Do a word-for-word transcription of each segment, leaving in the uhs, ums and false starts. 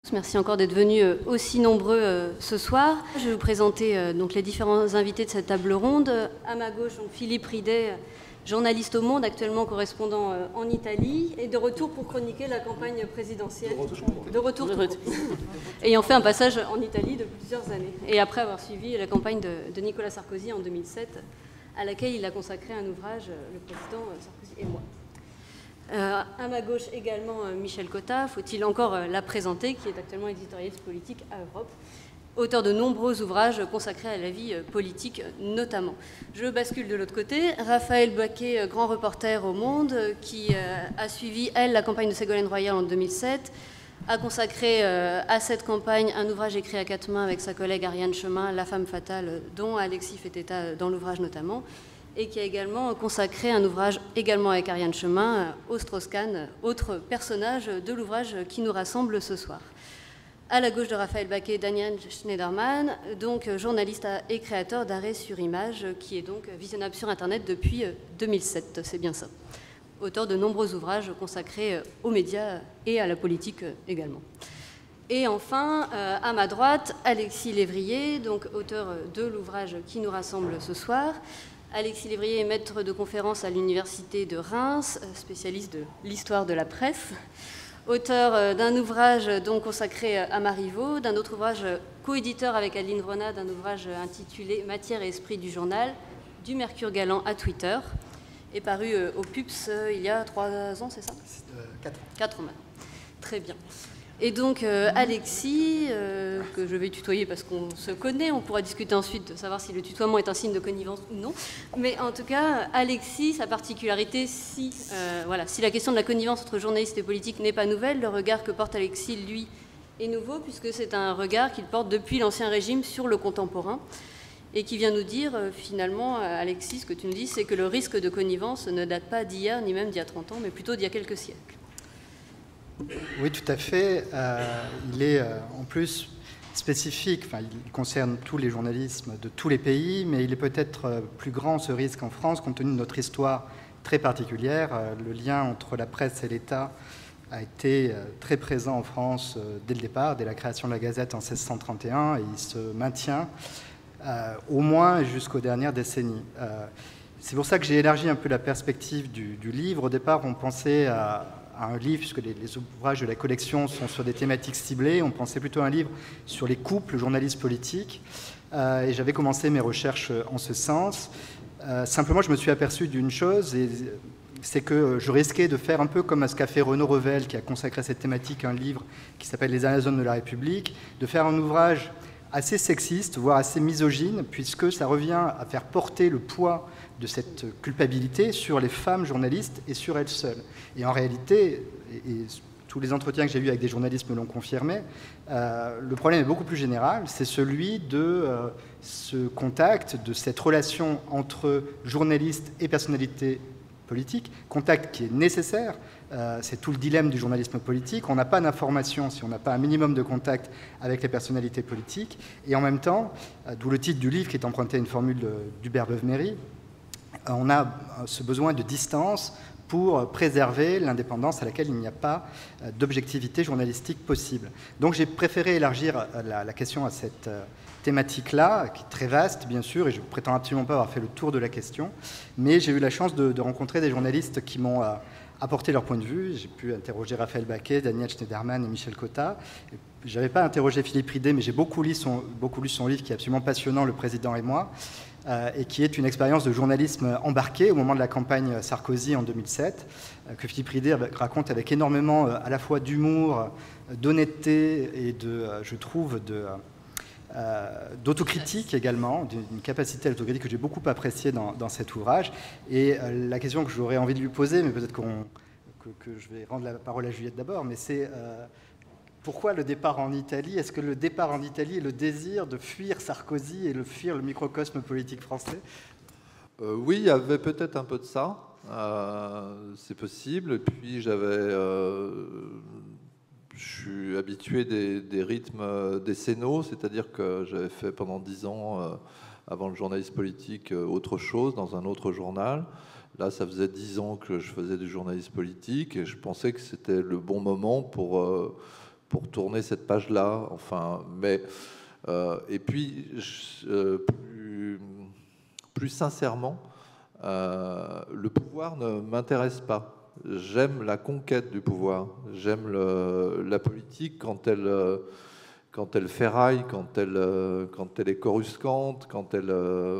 Merci encore d'être venus aussi nombreux euh, ce soir. Je vais vous présenter euh, donc les différents invités de cette table ronde. À ma gauche, donc, Philippe Ridet, journaliste au Monde, actuellement correspondant euh, en Italie, et de retour pour chroniquer la campagne présidentielle. De retour. De retour. Ayant fait un passage en Italie de plusieurs années. Et après avoir suivi la campagne de, de Nicolas Sarkozy en deux mille sept, à laquelle il a consacré un ouvrage, le président Sarkozy et moi. Euh, à ma gauche également euh, Michel Cotta, faut-il encore euh, la présenter, qui est actuellement éditorialiste politique à Europe, auteur de nombreux ouvrages consacrés à la vie euh, politique euh, notamment. Je bascule de l'autre côté, Raphaël Baquet, euh, grand reporter au Monde, euh, qui euh, a suivi, elle, la campagne de Ségolène Royal en deux mille sept, a consacré euh, à cette campagne un ouvrage écrit à quatre mains avec sa collègue Ariane Chemin, La femme fatale, dont Alexis fait état dans l'ouvrage notamment, et qui a également consacré un ouvrage, également avec Ariane Chemin, au Strauss-Kahn, autre personnage de l'ouvrage qui nous rassemble ce soir. À la gauche de Raphaël Baquet, Daniel Schneiderman, donc journaliste et créateur d'Arrêt sur Image, qui est donc visionnable sur Internet depuis deux mille sept, c'est bien ça. Auteur de nombreux ouvrages consacrés aux médias et à la politique également. Et enfin, euh, à ma droite, Alexis Lévrier, donc auteur de l'ouvrage qui nous rassemble ce soir. Alexis Lévrier est maître de conférences à l'université de Reims, spécialiste de l'histoire de la presse, auteur d'un ouvrage donc consacré à Marivaux, d'un autre ouvrage coéditeur avec Adeline Vrona, d'un ouvrage intitulé Matière et esprit du journal, du Mercure galant à Twitter, et paru au P U P S il y a trois ans, c'est ça ? Quatre ans. Quatre ans maintenant. Très bien. Et donc euh, Alexis, euh, que je vais tutoyer parce qu'on se connaît, on pourra discuter ensuite de savoir si le tutoiement est un signe de connivence ou non. Mais en tout cas, Alexis, sa particularité, si, euh, voilà, si la question de la connivence entre journalistes et politiques n'est pas nouvelle, le regard que porte Alexis, lui, est nouveau, puisque c'est un regard qu'il porte depuis l'Ancien Régime sur le contemporain, et qui vient nous dire, euh, finalement, Alexis, ce que tu nous dis, c'est que le risque de connivence ne date pas d'hier, ni même d'il y a trente ans, mais plutôt d'il y a quelques siècles. Oui, tout à fait. Euh, il est euh, en plus spécifique, enfin, il concerne tous les journalismes de tous les pays, mais il est peut-être euh, plus grand ce risque en France, compte tenu de notre histoire très particulière. Euh, le lien entre la presse et l'État a été euh, très présent en France euh, dès le départ, dès la création de la Gazette en seize cent trente et un, et il se maintient euh, au moins jusqu'aux dernières décennies. Euh, c'est pour ça que j'ai élargi un peu la perspective du, du livre. Au départ, on pensait à à un livre, puisque les, les ouvrages de la collection sont sur des thématiques ciblées. On pensait plutôt à un livre sur les couples journalistes politiques. Euh, et j'avais commencé mes recherches en ce sens. Euh, simplement, je me suis aperçu d'une chose, et c'est que je risquais de faire un peu comme ce qu'a fait Renaud Revel, qui a consacré à cette thématique un livre qui s'appelle Les Amazones de la République, de faire un ouvrage assez sexiste, voire assez misogyne, puisque ça revient à faire porter le poids de cette culpabilité sur les femmes journalistes et sur elles seules. Et en réalité, et, et tous les entretiens que j'ai eus avec des journalistes me l'ont confirmé, euh, le problème est beaucoup plus général, c'est celui de euh, ce contact, de cette relation entre journalistes et personnalités politiques, contact qui est nécessaire. Euh, c'est tout le dilemme du journalisme politique. On n'a pas d'information si on n'a pas un minimum de contact avec les personnalités politiques. Et en même temps, euh, d'où le titre du livre qui est emprunté à une formule d'Hubert Beuve-Méry, euh, on a ce besoin de distance pour préserver l'indépendance à laquelle il n'y a pas euh, d'objectivité journalistique possible. Donc j'ai préféré élargir euh, la, la question à cette euh, thématique-là, qui est très vaste, bien sûr, et je ne prétends absolument pas avoir fait le tour de la question, mais j'ai eu la chance de, de rencontrer des journalistes qui m'ont euh, apporté leur point de vue. J'ai pu interroger Raphaël Baquet, Daniel Schneiderman et Michel Cotta. Je n'avais pas interrogé Philippe Ridet, mais j'ai beaucoup lu son, beaucoup lu son livre qui est absolument passionnant, Le Président et moi, euh, et qui est une expérience de journalisme embarqué au moment de la campagne Sarkozy en deux mille sept, euh, que Philippe Ridet raconte avec énormément euh, à la fois d'humour, d'honnêteté et de, euh, je trouve, de... Euh, d'autocritique également, d'une capacité à l'autocritique que j'ai beaucoup appréciée dans, dans cet ouvrage. Et euh, la question que j'aurais envie de lui poser, mais peut-être qu'on, que, que je vais rendre la parole à Juliette d'abord, mais c'est euh, pourquoi le départ en Italie? Est-ce que le départ en Italie est le désir de fuir Sarkozy et de fuir le microcosme politique français? euh, Oui, il y avait peut-être un peu de ça. Euh, c'est possible. Et puis j'avais... Euh, Je suis habitué des, des rythmes décennaux, c'est-à-dire que j'avais fait pendant dix ans, euh, avant le journalisme politique, euh, autre chose dans un autre journal. Là, ça faisait dix ans que je faisais du journalisme politique et je pensais que c'était le bon moment pour, euh, pour tourner cette page-là. Enfin, mais euh, et puis je, euh, plus, plus sincèrement, euh, le pouvoir ne m'intéresse pas. J'aime la conquête du pouvoir. J'aime le, la politique quand elle, quand elle ferraille, quand elle, quand elle est coruscante, quand elle,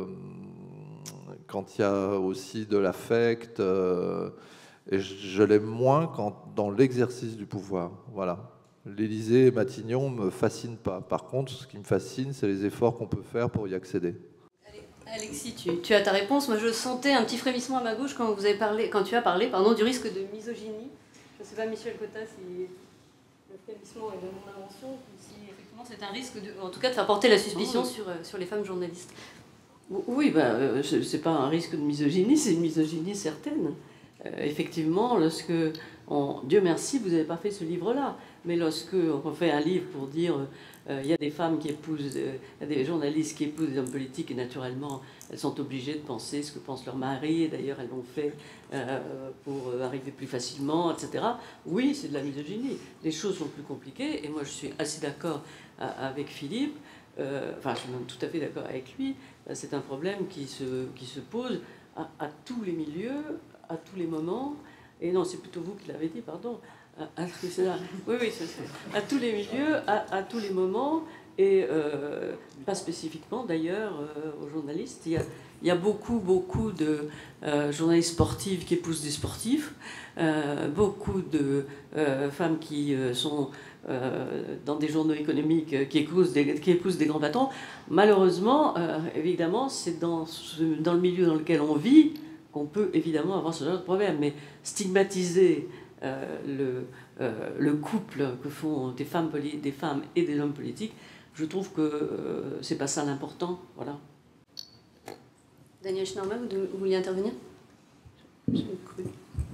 quand il y a aussi de l'affect. Et je l'aime moins quand, dans l'exercice du pouvoir. Voilà. L'Élysée et Matignon ne me fascinent pas. Par contre, ce qui me fascine, c'est les efforts qu'on peut faire pour y accéder. Alexis, tu, tu as ta réponse. Moi, je sentais un petit frémissement à ma gauche quand, vous avez parlé, quand tu as parlé pardon, du risque de misogynie. Je ne sais pas, Michel Cotta, si le frémissement est de mon invention, ou si effectivement c'est un risque, de, en tout cas, de faire porter la suspicion oh, oui. sur, sur les femmes journalistes. Oui, ben, euh, ce n'est pas un risque de misogynie, c'est une misogynie certaine. Euh, effectivement, lorsque, on, Dieu merci, vous n'avez pas fait ce livre-là, mais lorsque on fait un livre pour dire il euh, y a des femmes qui épousent, il euh, y a des journalistes qui épousent des hommes politiques, et naturellement, elles sont obligées de penser ce que pense leur mari, et d'ailleurs, elles l'ont fait euh, pour arriver plus facilement, et cetera. Oui, c'est de la misogynie. Les choses sont plus compliquées, et moi, je suis assez d'accord avec Philippe, euh, enfin, je suis même tout à fait d'accord avec lui, c'est un problème qui se, qui se pose à, à tous les milieux, à tous les moments, et non, c'est plutôt vous qui l'avez dit, pardon, à, à, oui, oui, à tous les milieux, à, à tous les moments, et euh, pas spécifiquement d'ailleurs euh, aux journalistes. Il y, a, il y a beaucoup, beaucoup de euh, journalistes sportifs qui épousent des sportifs, euh, beaucoup de euh, femmes qui euh, sont euh, dans des journaux économiques qui épousent des, qui épousent des grands patrons. Malheureusement, euh, évidemment, c'est dans, ce, dans le milieu dans lequel on vit qu'on peut évidemment avoir ce genre de problème. Mais stigmatiser euh, le, euh, le couple que font des femmes, des femmes et des hommes politiques, je trouve que euh, c'est pas ça l'important. Voilà. Daniel Schnormann, vous vouliez intervenir? J'ai cru.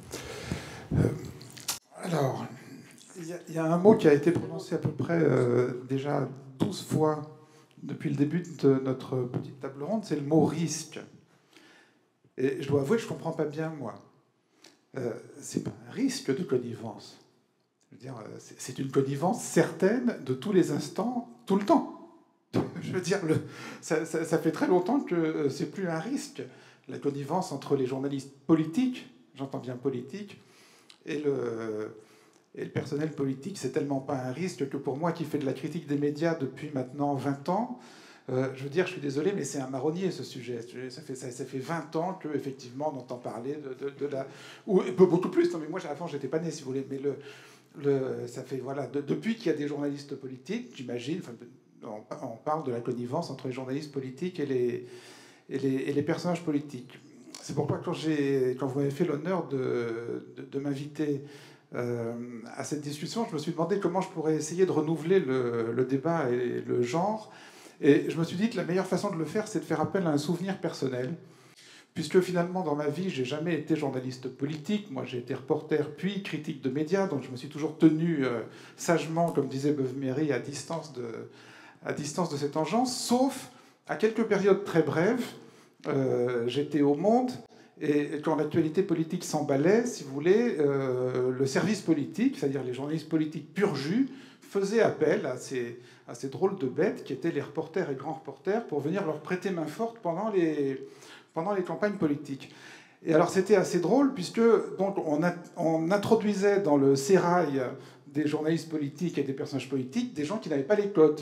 Euh, alors, il y, y a un mot qui a été prononcé à peu près euh, déjà douze fois depuis le début de notre petite table ronde, c'est le mot risque. Et je dois avouer que je ne comprends pas bien, moi. Euh, c'est pas un risque de connivence. Je veux dire, c'est une connivence certaine de tous les instants, tout le temps. Je veux dire, le, ça, ça, ça fait très longtemps que c'est plus un risque. La connivence entre les journalistes politiques, j'entends bien politique, et le, et le personnel politique, c'est tellement pas un risque que pour moi, qui fais de la critique des médias depuis maintenant vingt ans, euh, je veux dire, je suis désolé, mais c'est un marronnier, ce sujet. Ça fait, ça, ça fait vingt ans qu'effectivement, on entend parler de, de, de la... Ou beaucoup plus, non mais moi, avant, j'étais pas né, si vous voulez, mais le, le, ça fait, voilà, de, depuis qu'il y a des journalistes politiques, j'imagine, enfin, on, on parle de la connivence entre les journalistes politiques et les, et les, et les personnages politiques. C'est pourquoi quand, quand vous m'avez fait l'honneur de, de, de m'inviter euh, à cette discussion, je me suis demandé comment je pourrais essayer de renouveler le, le débat et le genre. Et je me suis dit que la meilleure façon de le faire, c'est de faire appel à un souvenir personnel. Puisque finalement, dans ma vie, j'ai jamais été journaliste politique. Moi, j'ai été reporter, puis critique de médias. Donc je me suis toujours tenu euh, sagement, comme disait Beuve-Méry, à distance de, à distance de cette engeance, sauf à quelques périodes très brèves. Euh, j'étais au Monde, et quand l'actualité politique s'emballait, si vous voulez, euh, le service politique, c'est-à-dire les journalistes politiques pur jus, faisait appel à ces, à ces drôles de bêtes qui étaient les reporters et grands reporters pour venir leur prêter main forte pendant les, pendant les campagnes politiques. Et alors c'était assez drôle puisque donc, on, a, on introduisait dans le sérail des journalistes politiques et des personnages politiques des gens qui n'avaient pas les codes.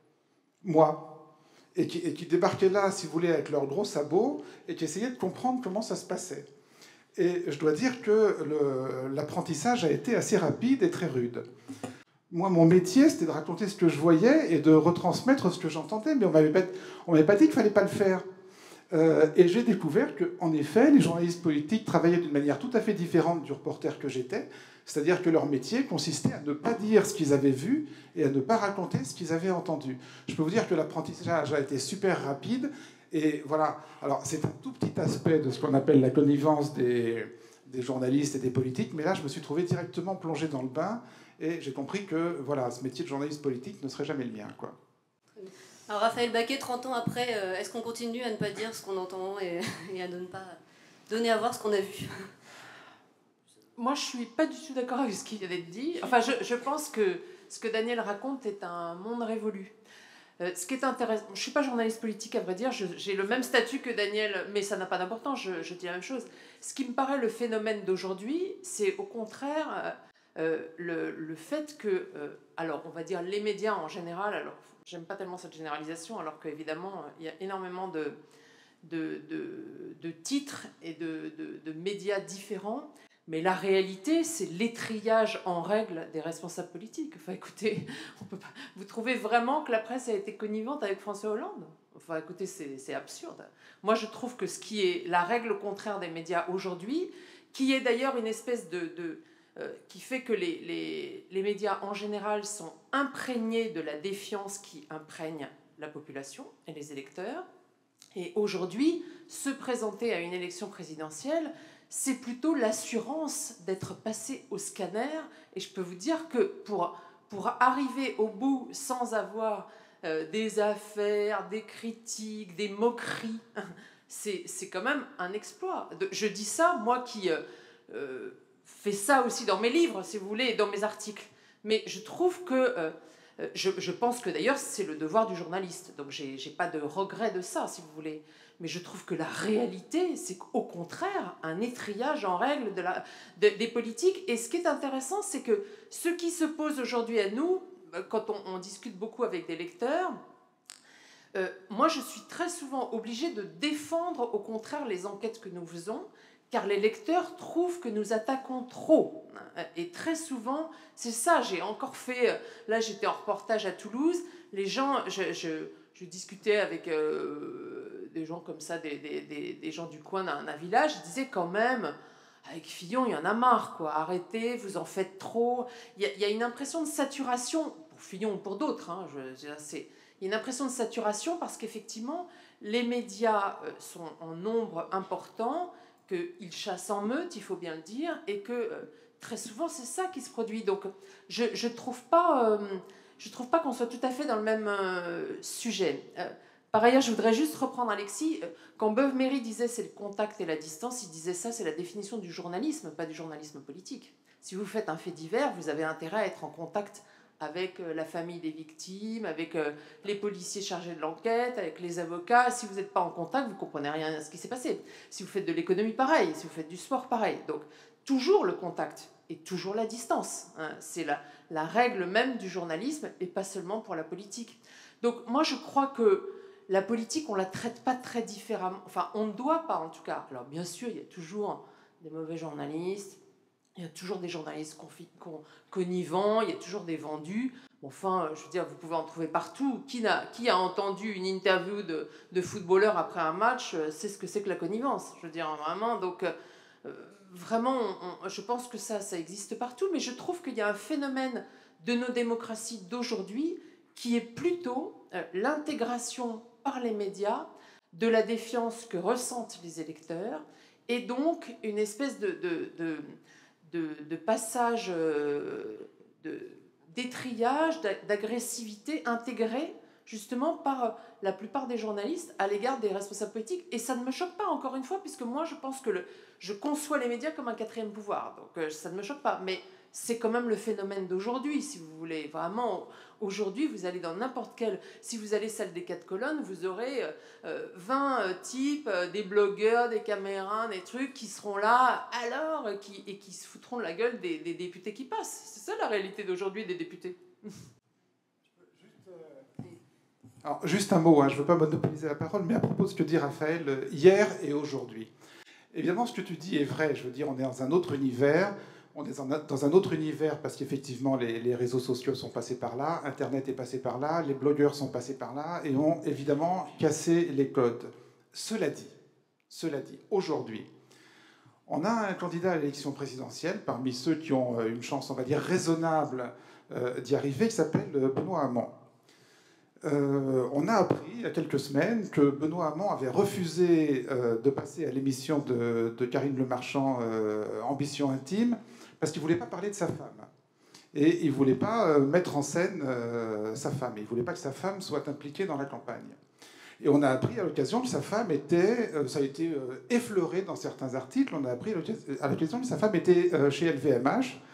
Moi. Et qui, et qui débarquaient là, si vous voulez, avec leurs gros sabots, et qui essayaient de comprendre comment ça se passait. Et je dois dire que l'apprentissage a été assez rapide et très rude. Moi, mon métier, c'était de raconter ce que je voyais et de retransmettre ce que j'entendais, mais on m'avait pas, on m'avait pas dit qu'il fallait pas le faire. Euh, et j'ai découvert qu'en effet, les journalistes politiques travaillaient d'une manière tout à fait différente du reporter que j'étais, c'est-à-dire que leur métier consistait à ne pas dire ce qu'ils avaient vu et à ne pas raconter ce qu'ils avaient entendu. Je peux vous dire que l'apprentissage a été super rapide, et voilà. Alors, c'est un tout petit aspect de ce qu'on appelle la connivence des, des journalistes et des politiques, mais là, je me suis trouvé directement plongé dans le bain, et j'ai compris que voilà, ce métier de journaliste politique ne serait jamais le mien, quoi. Alors Raphaël Baquet, trente ans après, euh, est-ce qu'on continue à ne pas dire ce qu'on entend et, et à ne pas donner à voir ce qu'on a vu? Moi, je ne suis pas du tout d'accord avec ce qui vient d'être dit. Enfin, je, je pense que ce que Daniel raconte est un monde révolu. Euh, ce qui est intéressant, je ne suis pas journaliste politique à vrai dire, j'ai le même statut que Daniel, mais ça n'a pas d'importance, je, je dis la même chose. Ce qui me paraît le phénomène d'aujourd'hui, c'est au contraire euh, le, le fait que, euh, alors on va dire les médias en général, alors j'aime pas tellement cette généralisation, alors qu'évidemment il y a énormément de, de, de, de titres et de, de, de médias différents. Mais la réalité, c'est l'étrillage en règle des responsables politiques. Enfin, écoutez, on peut pas... vous trouvez vraiment que la presse a été connivente avec François Hollande? Enfin, écoutez, c'est absurde. Moi, je trouve que ce qui est la règle contraire des médias aujourd'hui, qui est d'ailleurs une espèce de... de euh, qui fait que les, les, les médias, en général, sont imprégnés de la défiance qui imprègne la population et les électeurs. Et aujourd'hui, se présenter à une élection présidentielle, c'est plutôt l'assurance d'être passé au scanner. Et je peux vous dire que pour, pour arriver au bout sans avoir euh, des affaires, des critiques, des moqueries, c'est quand même un exploit. Je dis ça, moi qui euh, euh, fais ça aussi dans mes livres, si vous voulez, et dans mes articles. Mais je trouve que... Euh, je, je pense que d'ailleurs, c'est le devoir du journaliste. Donc j'ai j'ai pas de regret de ça, si vous voulez. Mais je trouve que la réalité, c'est qu'au contraire, un étrillage en règle de la, de, des politiques. Et ce qui est intéressant, c'est que ce qui se pose aujourd'hui à nous, quand on, on discute beaucoup avec des lecteurs, euh, moi je suis très souvent obligée de défendre au contraire les enquêtes que nous faisons, car les lecteurs trouvent que nous attaquons trop. Et très souvent, c'est ça, j'ai encore fait... Là, j'étais en reportage à Toulouse, les gens... Je, je, je discutais avec... Euh, des gens comme ça, des, des, des, des gens du coin d'un village, ils disaient quand même, avec Fillon, il y en a marre, quoi. Arrêtez, vous en faites trop. Il y a, il y a une impression de saturation, pour Fillon ou pour d'autres, hein, je, je, c'est, il y a une impression de saturation parce qu'effectivement, les médias sont en nombre important, qu'ils chassent en meute, il faut bien le dire, et que euh, très souvent, c'est ça qui se produit. Donc, je ne trouve pas, euh, je trouve pas qu'on soit tout à fait dans le même euh, sujet. Euh, Par ailleurs, je voudrais juste reprendre Alexis. Quand Beuve-Méry disait c'est le contact et la distance, il disait ça, c'est la définition du journalisme, pas du journalisme politique. Si vous faites un fait divers, vous avez intérêt à être en contact avec la famille des victimes, avec les policiers chargés de l'enquête, avec les avocats. Si vous n'êtes pas en contact, vous ne comprenez rien à ce qui s'est passé. Si vous faites de l'économie, pareil. Si vous faites du sport, pareil. Donc, toujours le contact et toujours la distance. Hein. C'est la, la règle même du journalisme et pas seulement pour la politique. Donc, moi, je crois que la politique, on ne la traite pas très différemment. Enfin, on ne doit pas, en tout cas. Alors, bien sûr, il y a toujours des mauvais journalistes, il y a toujours des journalistes connivants, il y a toujours des vendus. Enfin, je veux dire, vous pouvez en trouver partout. Qui a, qui a entendu une interview de, de footballeur après un match sait ce que c'est que la connivence. Je veux dire, vraiment. Donc, euh, vraiment, on, je pense que ça, ça existe partout. Mais je trouve qu'il y a un phénomène de nos démocraties d'aujourd'hui qui est plutôt euh, l'intégration par les médias de la défiance que ressentent les électeurs et donc une espèce de, de, de, de, de passage, euh, d'étrillage, d'agressivité intégrée justement par la plupart des journalistes à l'égard des responsables politiques. Et ça ne me choque pas, encore une fois, puisque moi je pense que le, je conçois les médias comme un quatrième pouvoir, donc euh, ça ne me choque pas. Mais c'est quand même le phénomène d'aujourd'hui, si vous voulez. Vraiment, aujourd'hui, vous allez dans n'importe quelle... Si vous allez salle des quatre colonnes, vous aurez euh, vingt euh, types, euh, des blogueurs, des caméras, des trucs qui seront là, alors, et qui, et qui se foutront de la gueule des, des députés qui passent. C'est ça la réalité d'aujourd'hui des députés. Alors, juste un mot, hein, je ne veux pas monopoliser la parole, mais à propos de ce que dit Raphaël hier et aujourd'hui. Évidemment, ce que tu dis est vrai. Je veux dire, on est dans un autre univers. On est dans un autre univers parce qu'effectivement, les, les réseaux sociaux sont passés par là, Internet est passé par là, les blogueurs sont passés par là et ont évidemment cassé les codes. Cela dit, cela dit, aujourd'hui, on a un candidat à l'élection présidentielle, parmi ceux qui ont une chance, on va dire, raisonnable euh, d'y arriver, qui s'appelle Benoît Hamon. Euh, on a appris il y a quelques semaines que Benoît Hamon avait refusé euh, de passer à l'émission de, de Karine Le Marchand, euh, Ambition intime, parce qu'il ne voulait pas parler de sa femme. Et il ne voulait pas euh, mettre en scène euh, sa femme. Il ne voulait pas que sa femme soit impliquée dans la campagne. Et on a appris à l'occasion que sa femme était, euh, ça a été euh, effleuré dans certains articles, on a appris à l'occasion que sa femme était euh, chez L V M H,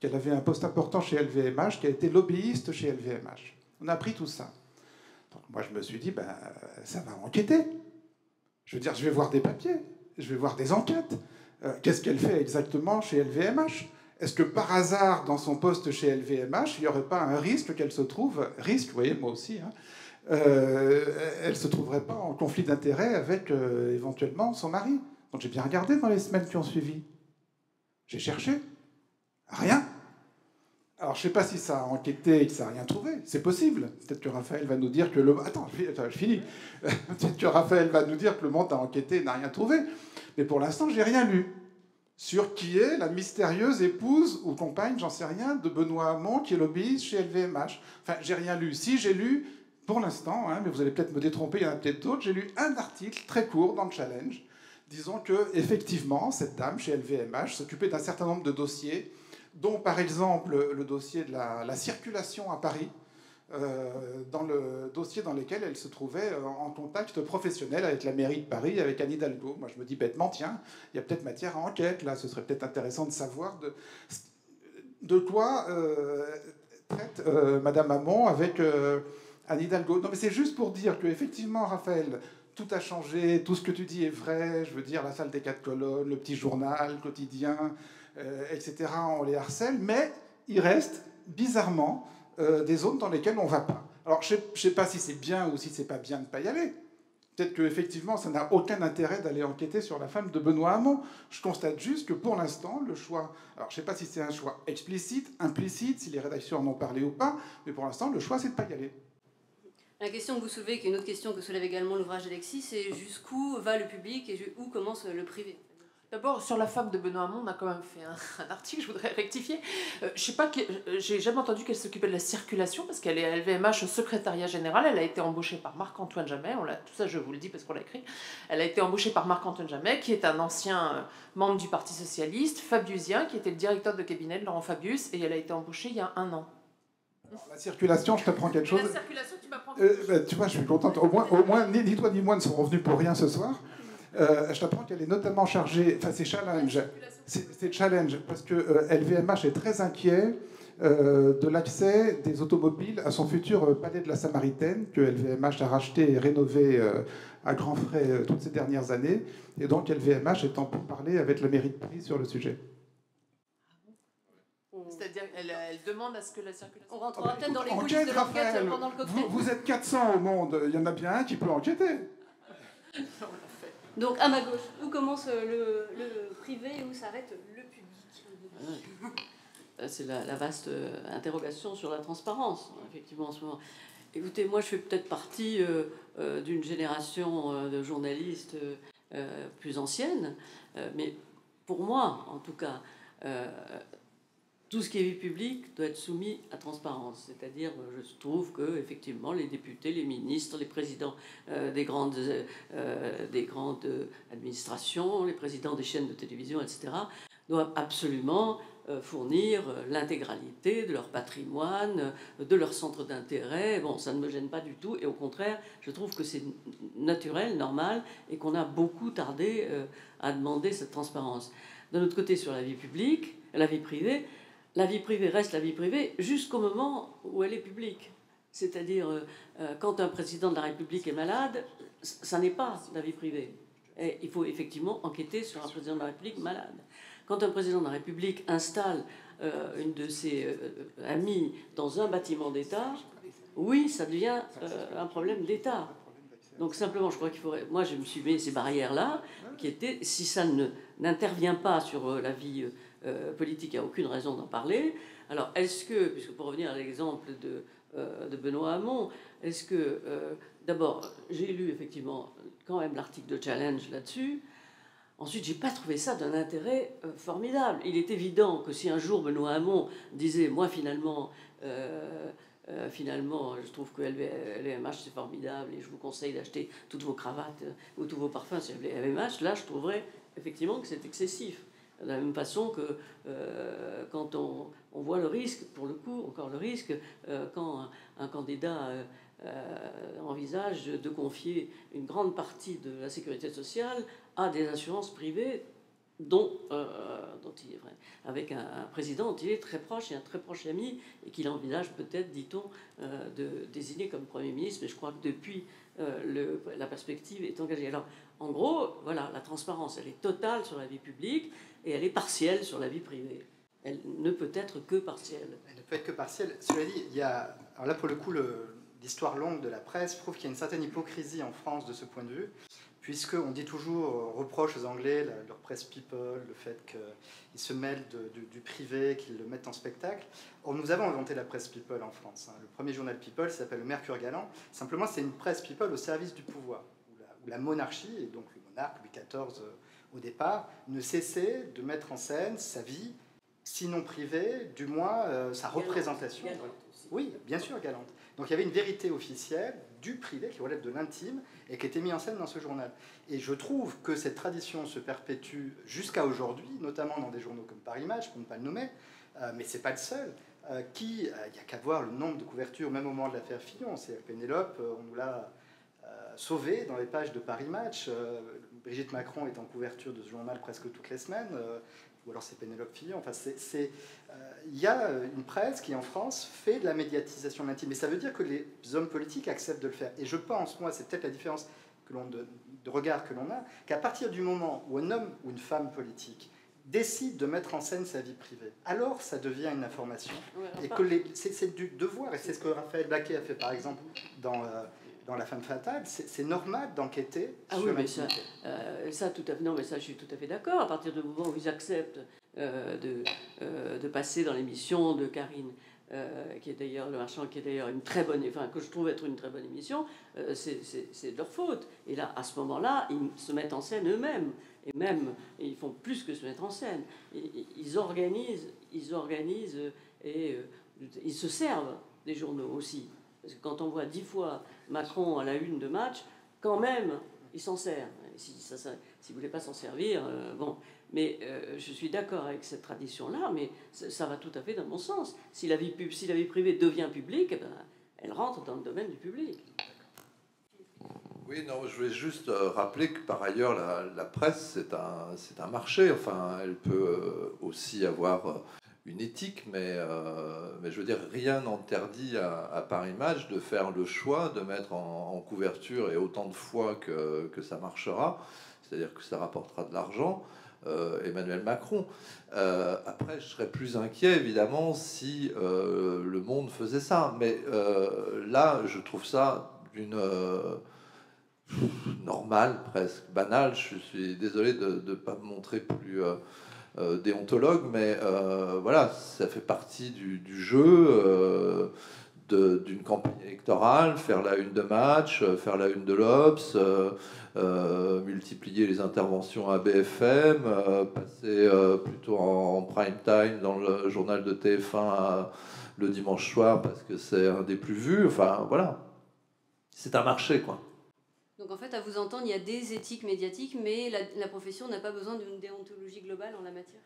qu'elle avait un poste important chez L V M H, qu'elle était lobbyiste chez L V M H. On a appris tout ça. Donc moi, je me suis dit, ben, ça va enquêter. Je veux dire, je vais voir des papiers, je vais voir des enquêtes. Euh, Qu'est-ce qu'elle fait exactement chez L V M H? Est-ce que par hasard, dans son poste chez L V M H, il n'y aurait pas un risque qu'elle se trouve, risque, vous voyez, moi aussi, hein, euh, elle ne se trouverait pas en conflit d'intérêts avec euh, éventuellement son mari? Donc j'ai bien regardé dans les semaines qui ont suivi. J'ai cherché. Rien. Alors, je ne sais pas si ça a enquêté et que ça n'a rien trouvé. C'est possible. Peut-être que Raphaël va nous dire que le... Attends, je, attends, je finis. Peut-être que Raphaël va nous dire que le Monde a enquêté et n'a rien trouvé. Mais pour l'instant, je n'ai rien lu sur qui est la mystérieuse épouse ou compagne, j'en sais rien, de Benoît Hamon, qui est lobbyiste chez L V M H. Enfin, j'ai rien lu. Si, j'ai lu, pour l'instant, hein, mais vous allez peut-être me détromper, il y en a peut-être d'autres, j'ai lu un article très court dans le Challenge, disant que, effectivement, cette dame chez L V M H s'occupait d'un certain nombre de dossiers, dont par exemple le dossier de la, la circulation à Paris, euh, dans le dossier dans lequel elle se trouvait en contact professionnel avec la mairie de Paris, avec Anne Hidalgo. Moi je me dis bêtement, tiens, il y a peut-être matière à enquête, là, ce serait peut-être intéressant de savoir de, de quoi euh, traite euh, Madame Hamon avec euh, Anne Hidalgo. Non mais c'est juste pour dire qu'effectivement, Raphaël, tout a changé, tout ce que tu dis est vrai, je veux dire, la salle des quatre colonnes, le petit journal, le quotidien, Euh, et cetera, on les harcèle, mais il reste, bizarrement, euh, des zones dans lesquelles on ne va pas. Alors, je ne sais pas si c'est bien ou si c'est pas bien de ne pas y aller. Peut-être qu'effectivement, ça n'a aucun intérêt d'aller enquêter sur la femme de Benoît Hamon. Je constate juste que, pour l'instant, le choix... Alors, je ne sais pas si c'est un choix explicite, implicite, si les rédactions en ont parlé ou pas, mais pour l'instant, le choix, c'est de ne pas y aller. La question que vous soulevez, qui est une autre question que soulève également l'ouvrage d'Alexis, c'est jusqu'où va le public et où commence le privé. D'abord, sur la femme de Benoît Hamon, on a quand même fait un, un article, je voudrais rectifier. Euh, je sais pas, que, euh, j'ai jamais entendu qu'elle s'occupait de la circulation, parce qu'elle est à L V M H au secrétariat général. Elle a été embauchée par Marc-Antoine Jamet, on l'a, tout ça je vous le dis parce qu'on l'a écrit. Elle a été embauchée par Marc-Antoine Jamet, qui est un ancien euh, membre du Parti Socialiste, Fabiusien, qui était le directeur de cabinet de Laurent Fabius, et elle a été embauchée il y a un an. Alors, la circulation, je t'apprends quelque chose. La circulation, tu m'apprends euh, bah, Tu vois, je suis contente. Au moins, au moins ni, ni toi ni moi ne sont revenus pour rien ce soir. Euh, je t'apprends qu'elle est notamment chargée, enfin c'est Challenge, c'est Challenge, parce que euh, L V M H est très inquiet euh, de l'accès des automobiles à son futur euh, palais de la Samaritaine, que L V M H a racheté et rénové euh, à grands frais euh, toutes ces dernières années, et donc L V M H est en pourparlers avec la mairie de Paris sur le sujet. C'est-à-dire qu'elle elle demande à ce que la circulation... On rentrera Ah, peut-être dans les enquête, coulisses de l'enquête Raphaël. pendant le cocktail. Vous, vous êtes quatre cents au monde, il y en a bien un qui peut enquêter. Donc, à ma gauche, où commence le, le privé et où s'arrête le public? C'est la, la vaste interrogation sur la transparence, effectivement, en ce moment. Écoutez, moi, je fais peut-être partie euh, euh, d'une génération euh, de journalistes euh, plus ancienne, euh, mais pour moi, en tout cas, euh, tout ce qui est vie publique doit être soumis à transparence. C'est-à-dire, je trouve que effectivement, les députés, les ministres, les présidents euh, des, grandes, euh, des grandes administrations, les présidents des chaînes de télévision, et cetera, doivent absolument euh, fournir l'intégralité de leur patrimoine, de leur centre d'intérêt. Bon, ça ne me gêne pas du tout. Et au contraire, je trouve que c'est naturel, normal, et qu'on a beaucoup tardé euh, à demander cette transparence. De l'autre côté, sur la vie publique, la vie privée, la vie privée reste la vie privée jusqu'au moment où elle est publique. C'est-à-dire, euh, quand un président de la République est malade, ça n'est pas la vie privée. Et il faut effectivement enquêter sur un président de la République malade. Quand un président de la République installe euh, une de ses euh, amies dans un bâtiment d'État, oui, ça devient euh, un problème d'État. Donc simplement, je crois qu'il faudrait... Moi, je me suis mis ces barrières-là, qui étaient, si ça ne, n'intervient pas sur euh, la vie... Euh, politique, il n'y a aucune raison d'en parler. Alors, est-ce que, puisque pour revenir à l'exemple de, euh, de Benoît Hamon, est-ce que, euh, d'abord, j'ai lu effectivement quand même l'article de Challenge là-dessus. Ensuite, j'ai pas trouvé ça d'un intérêt euh, formidable. Il est évident que si un jour Benoît Hamon disait, moi finalement, euh, euh, finalement, je trouve que L V M H c'est formidable et je vous conseille d'acheter toutes vos cravates euh, ou tous vos parfums sur L V M H, là, je trouverais effectivement que c'est excessif. De la même façon que euh, quand on, on voit le risque, pour le coup, encore le risque, euh, quand un, un candidat euh, euh, envisage de confier une grande partie de la sécurité sociale à des assurances privées, dont, euh, dont il est vrai, avec un, un président dont il est très proche et un très proche ami, et qu'il envisage peut-être, dit-on, euh, de désigner comme Premier ministre, mais je crois que depuis, euh, le, la perspective est engagée. Alors, en gros, voilà, la transparence, elle est totale sur la vie publique, et elle est partielle sur la vie privée. Elle ne peut être que partielle. Elle ne peut être que partielle. Cela dit, il y a... Alors là, pour le coup, l'histoire longue de la presse prouve qu'il y a une certaine hypocrisie en France de ce point de vue, puisqu'on dit toujours, on reproche aux Anglais la, leur presse people, le fait qu'ils se mêlent de, de, du privé, qu'ils le mettent en spectacle. Or, nous avons inventé la presse people en France. Le premier journal people s'appelle le Mercure Galant. Simplement, c'est une presse people au service du pouvoir, où la, où la monarchie, et donc le monarque Louis quatorze au départ, ne cessait de mettre en scène sa vie, sinon privée, du moins euh, sa galante, représentation. Galante oui, bien sûr, galante. Donc il y avait une vérité officielle du privé qui relève de l'intime et qui était mise en scène dans ce journal. Et je trouve que cette tradition se perpétue jusqu'à aujourd'hui, notamment dans des journaux comme Paris Match, pour ne pas le nommer, euh, mais c'est pas le seul. Euh, qui, il euh, n'y a qu'à voir le nombre de couvertures, même au moment de l'affaire Fillon. C'est Pénélope, euh, on nous l'a euh, sauvé dans les pages de Paris Match. Euh, Brigitte Macron est en couverture de ce journal presque toutes les semaines. Euh, ou alors c'est Pénélope Fillon. Enfin, c'est, c'est, euh, y a une presse qui, en France, fait de la médiatisation de l'intime. Mais ça veut dire que les hommes politiques acceptent de le faire. Et je pense, moi, c'est peut-être la différence que l'on de, de regard que l'on a, qu'à partir du moment où un homme ou une femme politique décide de mettre en scène sa vie privée, alors ça devient une information. Ouais, enfin, et que les, c'est, c'est du devoir, et c'est ce que Raphaël Blaquet a fait, par exemple, dans... Euh, dans La Femme Fatale, c'est, c'est normal d'enquêter ah sur oui, mais ça, euh, ça, tout à fait, non, mais ça, je suis tout à fait d'accord. À partir du moment où ils acceptent euh, de, euh, de passer dans l'émission de Karine, euh, qui est d'ailleurs Le Marchand, qui est d'ailleurs une très bonne, enfin que je trouve être une très bonne émission, euh, c'est, c'est, c'est de leur faute. Et là, à ce moment-là, ils se mettent en scène eux-mêmes, et même, et ils font plus que se mettre en scène. Ils, ils organisent, ils organisent et euh, ils se servent des journaux aussi. Parce que quand on voit dix fois Macron à la une de Match, quand même, il s'en sert. Si ça, ça, si vous ne voulez pas s'en servir, euh, bon. Mais euh, je suis d'accord avec cette tradition-là, mais ça, ça va tout à fait dans mon sens. Si la vie, pub, si la vie privée devient publique, eh ben, elle rentre dans le domaine du public. Oui, non, je voulais juste rappeler que par ailleurs, la, la presse, c'est un, c'est un marché. Enfin, elle peut aussi avoir une éthique, mais, euh, mais je veux dire, rien n'interdit à, à Paris Match de faire le choix de mettre en, en couverture, et autant de fois que, que ça marchera, c'est-à-dire que ça rapportera de l'argent, euh, Emmanuel Macron. Euh, après, je serais plus inquiet, évidemment, si euh, le Monde faisait ça. Mais euh, là, je trouve ça d'une... Euh, normale, presque, banale. Je suis désolé de ne pas me montrer plus... Euh, Euh, déontologue, mais euh, voilà, ça fait partie du, du jeu euh, de, d'une campagne électorale, faire la une de Match, faire la une de l'Obs, euh, euh, multiplier les interventions à B F M, euh, passer euh, plutôt en, en prime time dans le journal de T F un à, le dimanche soir parce que c'est un des plus vus. Enfin, voilà, c'est un marché, quoi. Donc en fait, à vous entendre, il y a des éthiques médiatiques, mais la, la profession n'a pas besoin d'une déontologie globale en la matière.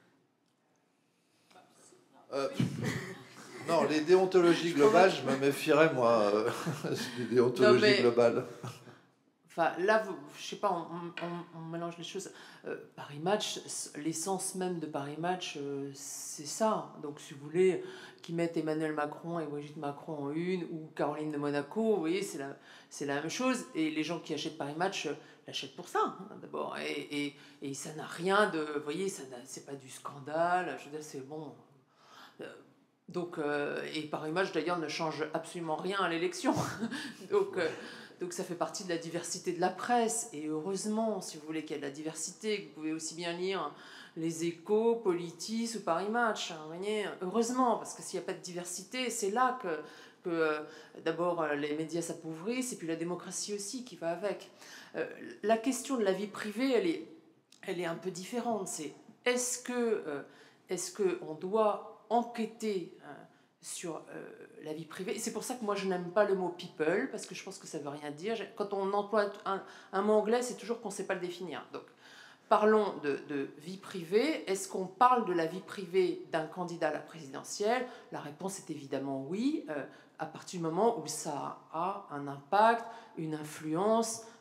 Euh, non, les déontologies globales, je me méfierais, moi, euh, des déontologies non, mais, globales. Enfin, là, vous, je sais pas, on, on, on mélange les choses. Euh, Paris Match, l'essence même de Paris Match, euh, c'est ça. Donc, si vous voulez, qu'ils mettent Emmanuel Macron et Brigitte Macron en une, ou Caroline de Monaco, vous voyez, c'est la, c'est la même chose. Et les gens qui achètent Paris Match euh, l'achètent pour ça, hein, d'abord. Et, et, et ça n'a rien de... Vous voyez, ça n'a, c'est pas du scandale. Je veux dire, c'est bon... Euh, donc, euh, et Paris Match, d'ailleurs, ne change absolument rien à l'élection. donc... Euh, Donc ça fait partie de la diversité de la presse. Et heureusement, si vous voulez qu'il y ait de la diversité, que vous pouvez aussi bien lire Les Échos, Politis ou Paris Match. Hein, vous voyez, heureusement, parce que s'il n'y a pas de diversité, c'est là que, que euh, d'abord les médias s'appauvrissent et puis la démocratie aussi qui va avec. Euh, la question de la vie privée, elle est, elle est un peu différente. C'est est-ce que, euh, est-ce que on doit enquêter hein, sur euh, la vie privée. C'est pour ça que moi je n'aime pas le mot people, parce que je pense que ça ne veut rien dire. Quand on emploie un, un mot anglais, c'est toujours qu'on ne sait pas le définir. Donc, parlons de, de vie privée. Est-ce qu'on parle de la vie privée d'un candidat à la présidentielle ? La réponse est évidemment oui, euh, à partir du moment où ça a un impact, une influence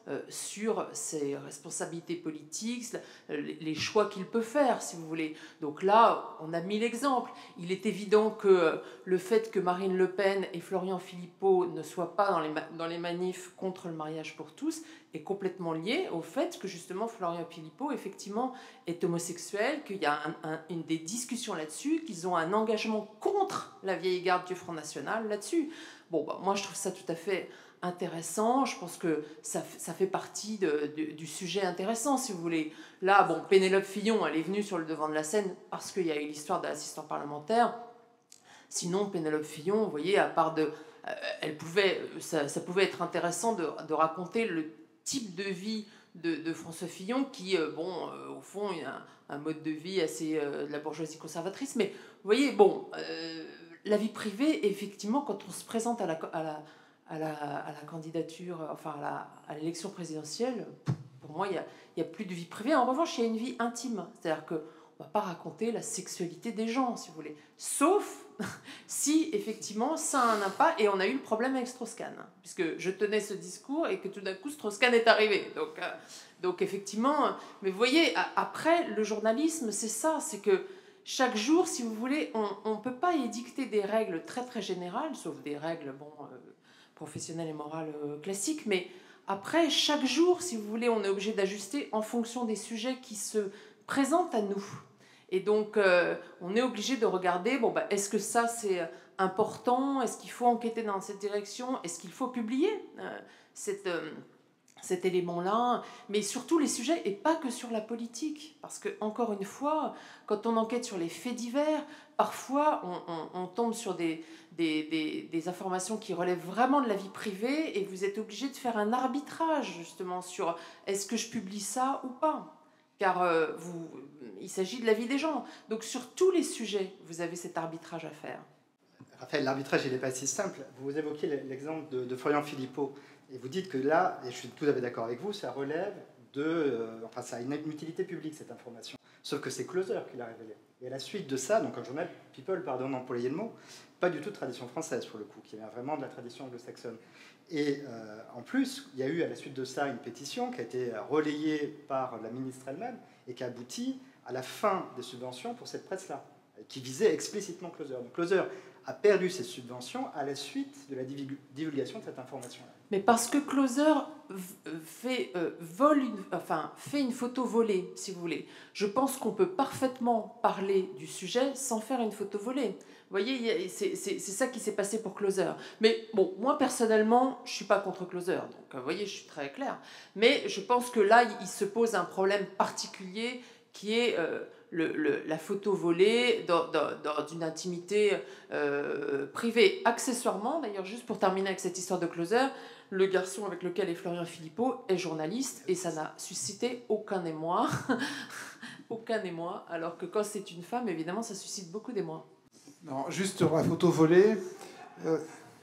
euh, sur ses responsabilités politiques, les choix qu'il peut faire, si vous voulez. Donc là, on a mis l'exemple. Il est évident que le fait que Marine Le Pen et Florian Philippot ne soient pas dans les, dans les manifs contre le mariage pour tous est complètement lié au fait que justement Florian Philippot, effectivement, est homosexuel, qu'il y a un, un, une des discussions là-dessus, qu'ils ont un engagement contre la vieille garde du Front National là-dessus. Bon, bah, moi, je trouve ça tout à fait intéressant. Je pense que ça, ça fait partie de, de, du sujet intéressant, si vous voulez. Là, bon, Pénélope Fillon, elle est venue sur le devant de la scène parce qu'il y a eu l'histoire de l'assistant parlementaire. Sinon, Pénélope Fillon, vous voyez, à part de... Euh, elle pouvait, ça, ça pouvait être intéressant de, de raconter le type de vie de, de François Fillon, qui, euh, bon, euh, au fond, il y a un, un mode de vie assez euh, de la bourgeoisie conservatrice. Mais, vous voyez, bon, euh, la vie privée, effectivement, quand on se présente à la... À la À la, à la candidature, enfin à l'élection présidentielle, pour moi, il n'y a, il y a plus de vie privée. En revanche, il y a une vie intime. C'est-à-dire qu'on ne va pas raconter la sexualité des gens, si vous voulez. Sauf si, effectivement, ça a un impact. Et on a eu le problème avec Strauss-Kahn, puisque je tenais ce discours et que tout d'un coup, Strauss-Kahn est arrivé. Donc, euh, donc, effectivement... Mais vous voyez, après, le journalisme, c'est ça. C'est que chaque jour, si vous voulez, on ne peut pas édicter des règles très, très générales, sauf des règles, bon... Euh, professionnelle et morale euh, classique, mais après, chaque jour, si vous voulez, on est obligé d'ajuster en fonction des sujets qui se présentent à nous. Et donc, euh, on est obligé de regarder, bon, bah, est-ce que ça, c'est important? Est-ce qu'il faut enquêter dans cette direction? Est-ce qu'il faut publier euh, cette... Euh, cet élément-là, mais surtout les sujets, et pas que sur la politique. Parce que, encore une fois, quand on enquête sur les faits divers, parfois on, on, on tombe sur des, des, des, des informations qui relèvent vraiment de la vie privée, et vous êtes obligé de faire un arbitrage, justement, sur est-ce que je publie ça ou pas. Car euh, vous, il s'agit de la vie des gens. Donc, sur tous les sujets, vous avez cet arbitrage à faire. Raphaël, l'arbitrage, il n'est pas si simple. Vous évoquez l'exemple de, de Florian Philippot. Et vous dites que là, et je suis tout à fait d'accord avec vous, ça relève de... Euh, enfin, ça a une, une utilité publique, cette information. Sauf que c'est Closer qui l'a révélé. Et à la suite de ça, donc un journal People, pardon d'employer le mot, pas du tout de tradition française, pour le coup, qui vient vraiment de la tradition anglo-saxonne. Et euh, en plus, il y a eu à la suite de ça une pétition qui a été relayée par la ministre elle-même et qui a abouti à la fin des subventions pour cette presse-là, qui visait explicitement Closer. Donc Closer a perdu ses subventions à la suite de la divulgation de cette information-là. Mais parce que Closer fait, euh, vole une, enfin, fait une photo volée, si vous voulez. Je pense qu'on peut parfaitement parler du sujet sans faire une photo volée. Vous voyez, c'est ça qui s'est passé pour Closer. Mais bon, moi personnellement, je ne suis pas contre Closer. Donc, vous voyez, je suis très claire. Mais je pense que là, il se pose un problème particulier qui est... Euh, Le, le, la photo volée dans, dans, dans une intimité euh, privée. Accessoirement, d'ailleurs, juste pour terminer avec cette histoire de Closer, le garçon avec lequel est Florian Philippot est journaliste et ça n'a suscité aucun émoi. Aucun émoi, alors que quand c'est une femme, évidemment, ça suscite beaucoup d'émoi. Non, juste sur la photo volée, euh,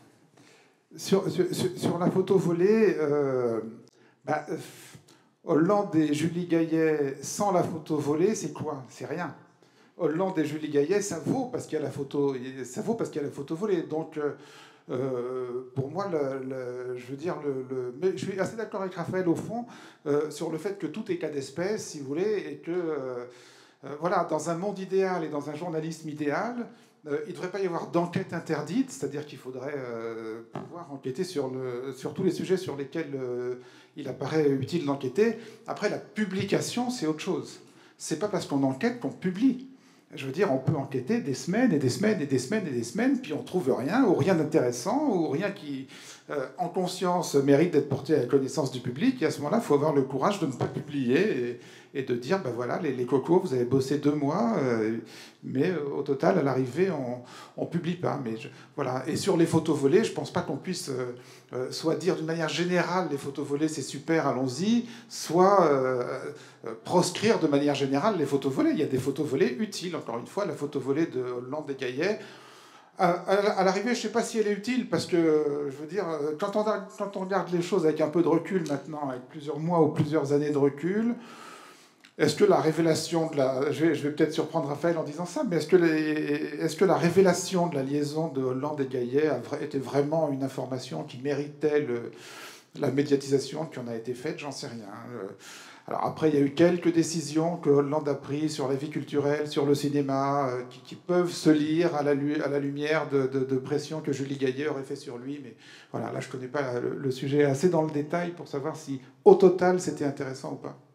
sur, sur, sur la photo volée, euh, bah, euh, Hollande et Julie Gaillet sans la photo volée, c'est quoi? C'est rien. Hollande et Julie Gaillet, ça vaut parce qu'il y a la photo, ça vaut parce qu'il y a la photo volée. Donc, euh, pour moi, le, le, je veux dire, le, le, mais je suis assez d'accord avec Raphaël au fond euh, sur le fait que tout est cas d'espèce, si vous voulez, et que euh, euh, voilà, dans un monde idéal et dans un journalisme idéal, euh, il ne devrait pas y avoir d'enquête interdite, c'est-à-dire qu'il faudrait euh, pouvoir enquêter sur, le, sur tous les sujets sur lesquels euh, il apparaît utile d'enquêter. Après, la publication, c'est autre chose. C'est pas parce qu'on enquête qu'on publie. Je veux dire, on peut enquêter des semaines et des semaines et des semaines et des semaines, puis on trouve rien, ou rien d'intéressant, ou rien qui, euh, en conscience, mérite d'être porté à la connaissance du public. Et à ce moment-là, il faut avoir le courage de ne pas publier et, et de dire, ben voilà, les, les cocos, vous avez bossé deux mois, euh, mais euh, au total, à l'arrivée, on ne publie pas. Mais je, voilà. Et sur les photos volées, je ne pense pas qu'on puisse euh, euh, soit dire d'une manière générale, les photos volées, c'est super, allons-y, soit euh, euh, proscrire de manière générale les photos volées. Il y a des photos volées utiles. Encore une fois, la photo volée de Hollande et Gaillet, à, à, à l'arrivée, je ne sais pas si elle est utile, parce que, je veux dire, quand on, quand on regarde les choses avec un peu de recul maintenant, avec plusieurs mois ou plusieurs années de recul, est-ce que la révélation de la... Je vais, je vais peut-être surprendre Raphaël en disant ça, mais est-ce que, les, est-ce que la révélation de la liaison de Hollande et Gaillet a, était vraiment une information qui méritait le, la médiatisation qui en a été faite, j'en sais rien. Alors après, il y a eu quelques décisions que Hollande a prises sur la vie culturelle, sur le cinéma, euh, qui, qui peuvent se lire à la, à la lumière de, de, de pression que Julie Gaillet aurait fait sur lui. Mais voilà, là, je ne connais pas le, le sujet assez dans le détail pour savoir si, au total, c'était intéressant ou pas.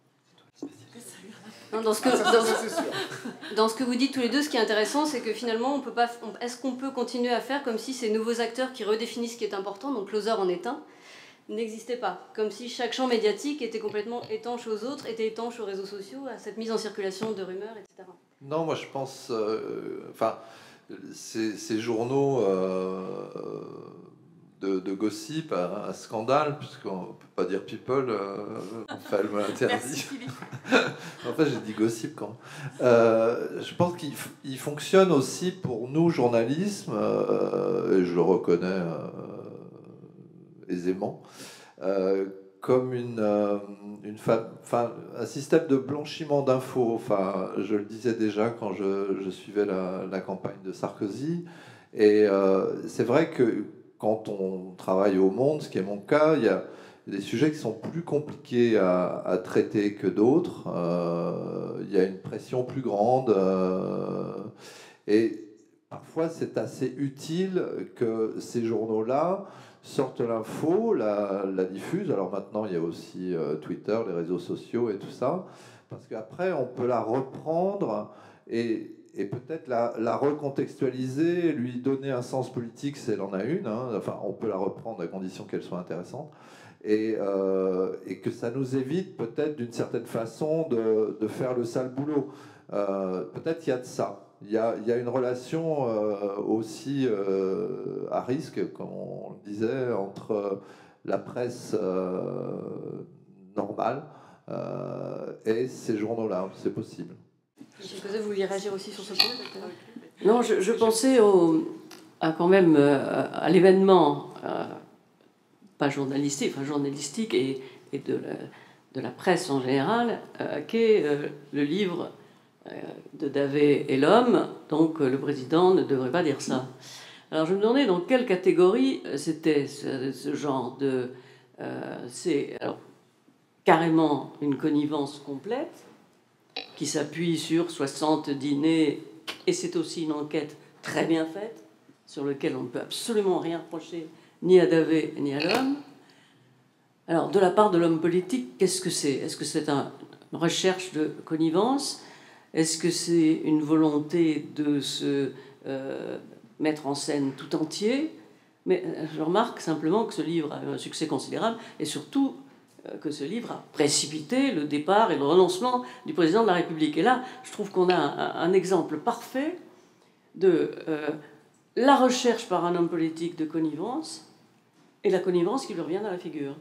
Non, dans, ce que, ah, ça, dans, ça, c'est sûr. Dans ce que vous dites tous les deux, ce qui est intéressant, c'est que finalement, on peut pas, on, est-ce qu'on peut continuer à faire comme si ces nouveaux acteurs qui redéfinissent ce qui est important, donc Closer en est un, n'existait pas. Comme si chaque champ médiatique était complètement étanche aux autres, était étanche aux réseaux sociaux, à cette mise en circulation de rumeurs, et cetera. Non, moi je pense... Euh, enfin, ces, ces journaux euh, de, de gossip, un, un scandale, puisqu'on ne peut pas dire people, euh, enfin, elle me l'interdit. En fait, j'ai dit gossip quand euh, je pense qu'il il fonctionne aussi pour nous, journalisme, euh, et je le reconnais euh, aisément, euh, comme une, euh, une fa- fa- un système de blanchiment d'infos. Enfin, je le disais déjà quand je, je suivais la, la campagne de Sarkozy. Et euh, c'est vrai que quand on travaille au Monde, ce qui est mon cas, il y a des sujets qui sont plus compliqués à, à traiter que d'autres. Euh, il y a une pression plus grande. Euh, et parfois, c'est assez utile que ces journaux-là sortent l'info, la, la diffusent. Alors maintenant, il y a aussi euh, Twitter, les réseaux sociaux et tout ça. Parce qu'après, on peut la reprendre et, et peut-être la, la recontextualiser, lui donner un sens politique si elle en a une. Hein. Enfin, on peut la reprendre à condition qu'elle soit intéressante. Et, euh, et que ça nous évite peut-être d'une certaine façon de, de faire le sale boulot. Euh, peut-être qu'il y a de ça. Il y a, il y a une relation euh, aussi euh, à risque, comme on le disait, entre la presse euh, normale euh, et ces journaux-là. C'est possible. Michel Cauzet, vous vouliez réagir aussi sur ce point? Non, je, je pensais au, à quand même euh, à l'événement, euh, pas journalistique, enfin journalistique et, et de, la, de la presse en général, euh, qu'est euh, le livre de Davet et l'homme, donc le président ne devrait pas dire ça. Alors je me demandais dans quelle catégorie c'était ce, ce genre de... Euh, c'est alors, carrément une connivence complète qui s'appuie sur soixante dîners, et c'est aussi une enquête très bien faite, sur laquelle on ne peut absolument rien reprocher ni à Davet ni à l'homme. Alors de la part de l'homme politique, qu'est-ce que c'est? Est-ce que c'est un, une recherche de connivence? Est-ce que c'est une volonté de se euh, mettre en scène tout entier? Mais je remarque simplement que ce livre a eu un succès considérable et surtout euh, que ce livre a précipité le départ et le renoncement du président de la République. Et là, je trouve qu'on a un, un exemple parfait de euh, la recherche par un homme politique de connivence et la connivence qui lui revient dans la figure,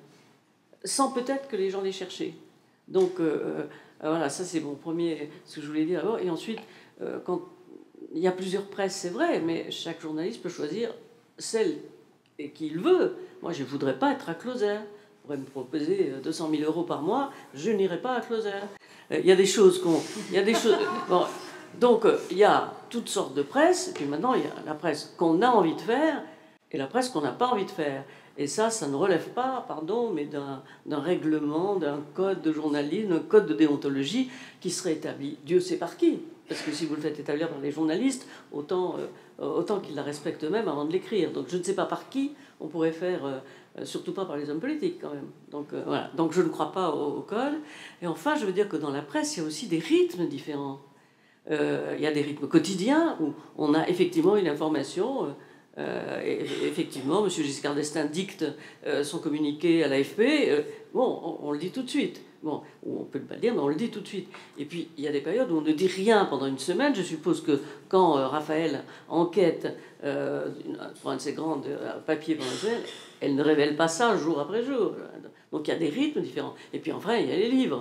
sans peut-être que les gens l'aient cherché. Donc... Euh, Euh, voilà, ça c'est mon premier, ce que je voulais dire d'abord. Et ensuite, euh, quand il y a plusieurs presses, c'est vrai, mais chaque journaliste peut choisir celle qu'il veut. Moi, je ne voudrais pas être à Closer. On pourrait me proposer deux cent mille euros par mois, je n'irai pas à Closer. Il y a des choses qu'on... Il y a des choses... Bon, donc, il y a toutes sortes de presse, et puis maintenant, il y a la presse qu'on a envie de faire et la presse qu'on n'a pas envie de faire. Et ça, ça ne relève pas, pardon, mais d'un, d'un règlement, d'un code de journalisme, d'un code de déontologie qui serait établi, Dieu sait par qui. Parce que si vous le faites établir par les journalistes, autant, euh, autant qu'ils la respectent eux-mêmes avant de l'écrire. Donc je ne sais pas par qui on pourrait faire, euh, surtout pas par les hommes politiques quand même. Donc euh, voilà. Donc je ne crois pas au, au code. Et enfin, je veux dire que dans la presse, il y a aussi des rythmes différents. Euh, il y a des rythmes quotidiens où on a effectivement une information... Euh, Euh, et, effectivement, M. Giscard d'Estaing dicte euh, son communiqué à l'A F P. Euh, bon, on, on le dit tout de suite. Bon, on peut ne pas le dire, mais on le dit tout de suite. Et puis, il y a des périodes où on ne dit rien pendant une semaine. Je suppose que quand euh, Raphaël enquête euh, pour un de ses grands euh, papiers pendant une semaine, elle ne révèle pas ça jour après jour. Donc, il y a des rythmes différents. Et puis, en vrai, il y a les livres.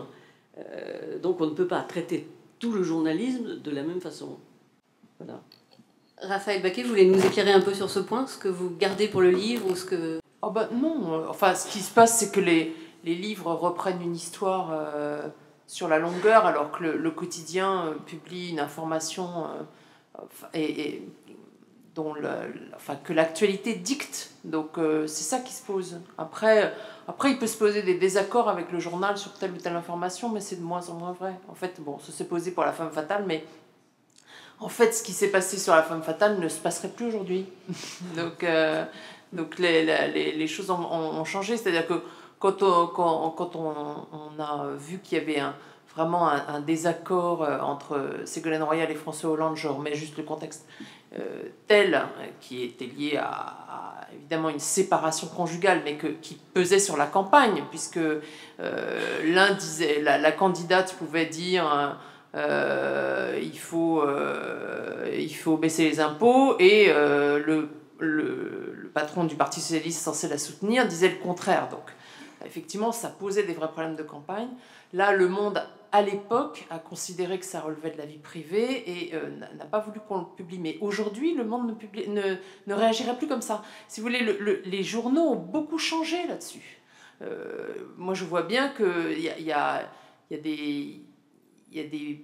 Euh, donc, on ne peut pas traiter tout le journalisme de la même façon. Voilà. Raphaël Baquet, vous voulez nous éclairer un peu sur ce point, ce que vous gardez pour le livre ou ce que... Oh ben non, enfin ce qui se passe c'est que les, les livres reprennent une histoire euh, sur la longueur alors que le, le quotidien euh, publie une information euh, et, et dont le, enfin, que l'actualité dicte. Donc euh, c'est ça qui se pose. Après, après, il peut se poser des désaccords avec le journal sur telle ou telle information, mais c'est de moins en moins vrai. En fait, bon, ça s'est posé pour la femme fatale, mais en fait, ce qui s'est passé sur la femme fatale ne se passerait plus aujourd'hui. donc euh, donc les, les, les choses ont, ont changé. C'est-à-dire que quand on, quand, quand on, on a vu qu'il y avait un, vraiment un, un désaccord entre Ségolène Royal et François Hollande, je remets juste le contexte, euh, tel qui était lié à, à évidemment une séparation conjugale, mais que, qui pesait sur la campagne, puisque euh, l'un disait, la, la candidate pouvait dire euh, il faut, euh, il faut baisser les impôts, et euh, le, le, le patron du Parti socialiste censé la soutenir disait le contraire. Donc effectivement, ça posait des vrais problèmes de campagne. Là, Le Monde, à l'époque, a considéré que ça relevait de la vie privée et euh, n'a pas voulu qu'on le publie. Mais aujourd'hui, Le Monde ne, publie, ne, ne réagirait plus comme ça. Si vous voulez, le, le, les journaux ont beaucoup changé là-dessus. Euh, moi, je vois bien qu'il y a, y a, y a des... Y a des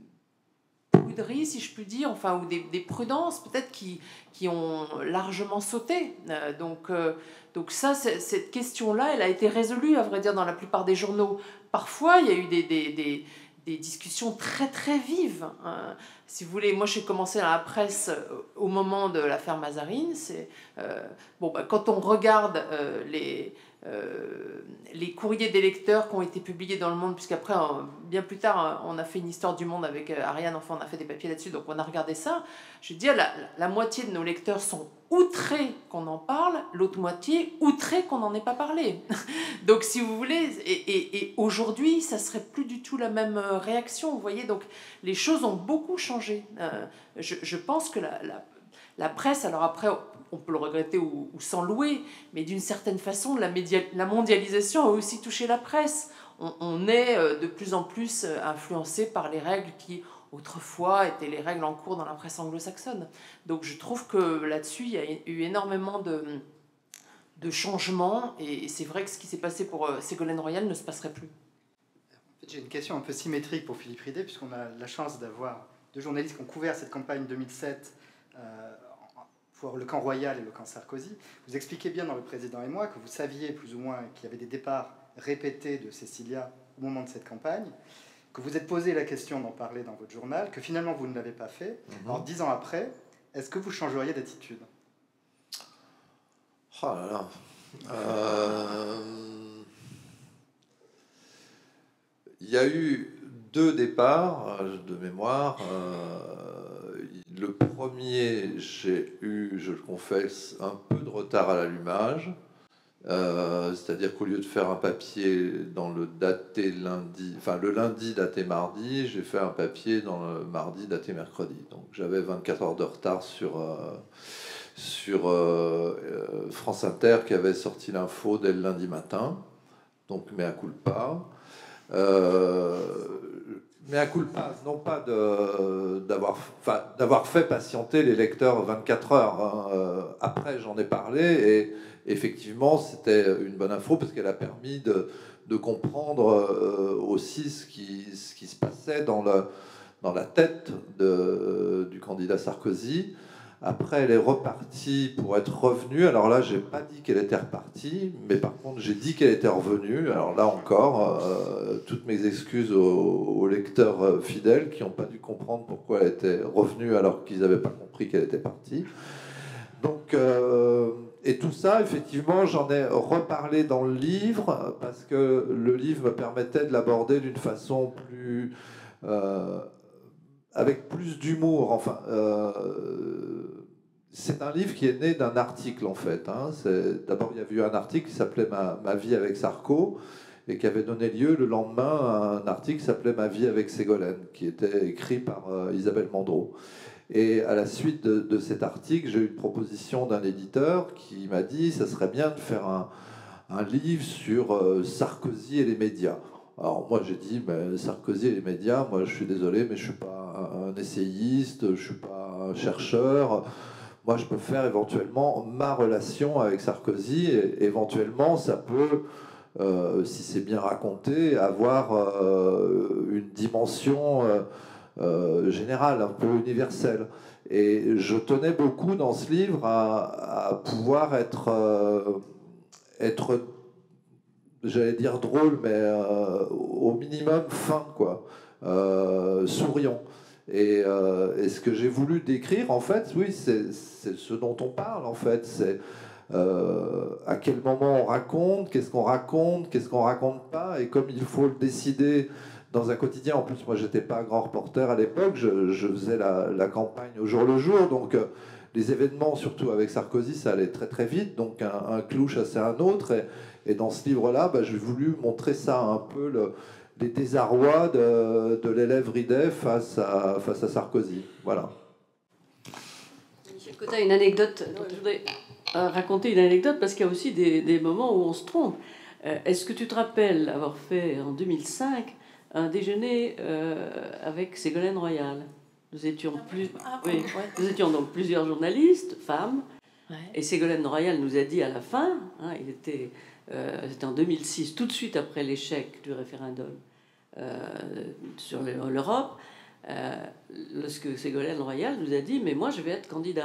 pruderies, si je puis dire, enfin, ou des, des prudences peut-être qui, qui ont largement sauté. Euh, donc, euh, donc ça, cette question-là, elle a été résolue, à vrai dire, dans la plupart des journaux. Parfois, il y a eu des, des, des, des discussions très, très vives. Hein. Si vous voulez, moi, j'ai commencé dans la presse au moment de l'affaire Mazarine. C'est, euh, bon, bah, quand on regarde euh, les... Euh, les courriers des lecteurs qui ont été publiés dans Le Monde, puisqu'après, bien plus tard, on a fait une histoire du monde avec Ariane, enfin, on a fait des papiers là-dessus, donc on a regardé ça. Je veux dire, la, la moitié de nos lecteurs sont outrés qu'on en parle, l'autre moitié outrés qu'on n'en ait pas parlé. Donc, si vous voulez, et, et, et aujourd'hui, ça serait plus du tout la même réaction, vous voyez, donc les choses ont beaucoup changé. Euh, je, je pense que la, la, la presse, alors après, on peut le regretter ou, ou s'en louer, mais d'une certaine façon, la, média, la mondialisation a aussi touché la presse. On, on est de plus en plus influencé par les règles qui, autrefois, étaient les règles en cours dans la presse anglo-saxonne. Donc je trouve que là-dessus, il y a eu énormément de, de changements, et c'est vrai que ce qui s'est passé pour Ségolène Royal ne se passerait plus. J'ai une question un peu symétrique pour Philippe Ridet, puisqu'on a la chance d'avoir deux journalistes qui ont couvert cette campagne deux mille sept, euh, pour le camp Royal et le camp Sarkozy. Vous expliquez bien dans Le Président et moi que vous saviez plus ou moins qu'il y avait des départs répétés de Cécilia au moment de cette campagne, que vous êtes posé la question d'en parler dans votre journal, que finalement vous ne l'avez pas fait. Mm-hmm. Alors dix ans après, est-ce que vous changeriez d'attitude? Oh là là. Euh... Il y a eu deux départs de mémoire. Euh... Le premier, j'ai eu, je le confesse, un peu de retard à l'allumage. Euh, c'est-à-dire qu'au lieu de faire un papier dans le daté lundi, enfin le lundi daté mardi, j'ai fait un papier dans le mardi daté mercredi. Donc j'avais vingt-quatre heures de retard sur, euh, sur euh, euh, France Inter qui avait sorti l'info dès le lundi matin. Donc mea culpa. Euh, mea culpa, non pas de, d'avoir, enfin, d'avoir fait patienter les lecteurs vingt-quatre heures. Hein. Euh, après, j'en ai parlé et effectivement, c'était une bonne info parce qu'elle a permis de, de comprendre euh, aussi ce qui, ce qui se passait dans, le, dans la tête de, du candidat Sarkozy. Après, elle est repartie pour être revenue. Alors là, j'ai pas dit qu'elle était repartie, mais par contre, j'ai dit qu'elle était revenue. Alors là encore, euh, toutes mes excuses aux, aux lecteurs fidèles qui n'ont pas dû comprendre pourquoi elle était revenue alors qu'ils n'avaient pas compris qu'elle était partie. Donc, euh, et tout ça, effectivement, j'en ai reparlé dans le livre parce que le livre me permettait de l'aborder d'une façon plus... Euh, avec plus d'humour. Enfin, euh, c'est un livre qui est né d'un article, en fait. Hein. C'est, d'abord, il y avait eu un article qui s'appelait Ma, Ma vie avec Sarko et qui avait donné lieu le lendemain à un article qui s'appelait Ma vie avec Ségolène, qui était écrit par euh, Isabelle Mandreau. Et à la suite de, de cet article, j'ai eu une proposition d'un éditeur qui m'a dit « ça serait bien de faire un, un livre sur euh, Sarkozy et les médias ». Alors moi j'ai dit mais Sarkozy et les médias, moi je suis désolé mais je suis pas un essayiste, je suis pas un chercheur. Moi je peux faire éventuellement ma relation avec Sarkozy et éventuellement ça peut, euh, si c'est bien raconté, avoir euh, une dimension euh, euh, général, un peu universel. Et je tenais beaucoup dans ce livre à, à pouvoir être, euh, être j'allais dire drôle, mais euh, au minimum fin, quoi, euh, souriant. Et, euh, et ce que j'ai voulu décrire, en fait, oui, c'est ce dont on parle, en fait, c'est euh, à quel moment on raconte, qu'est-ce qu'on raconte, qu'est-ce qu'on raconte pas, et comme il faut le décider dans un quotidien. En plus, moi, j'étais pas grand reporter à l'époque, je, je faisais la, la campagne au jour le jour, donc euh, les événements, surtout avec Sarkozy, ça allait très très vite, donc un, un clou chassait un autre, et, et dans ce livre-là, bah, j'ai voulu montrer ça un peu, le, les désarrois de, de l'élève Ridet face à, face à Sarkozy. Voilà. Michel Cotta, une anecdote. Je voudrais raconter une anecdote parce qu'il y a aussi des, des moments où on se trompe. Euh, Est-ce que tu te rappelles avoir fait en deux mille cinq un déjeuner euh, avec Ségolène Royal? Nous étions, plus, ah, oui, ouais. nous étions donc plusieurs journalistes, femmes, Ouais. et Ségolène Royal nous a dit à la fin, hein, il était, euh, c'était en deux mille six, tout de suite après l'échec du référendum euh, sur l'Europe, euh, lorsque Ségolène Royal nous a dit « mais moi je vais être candidate ».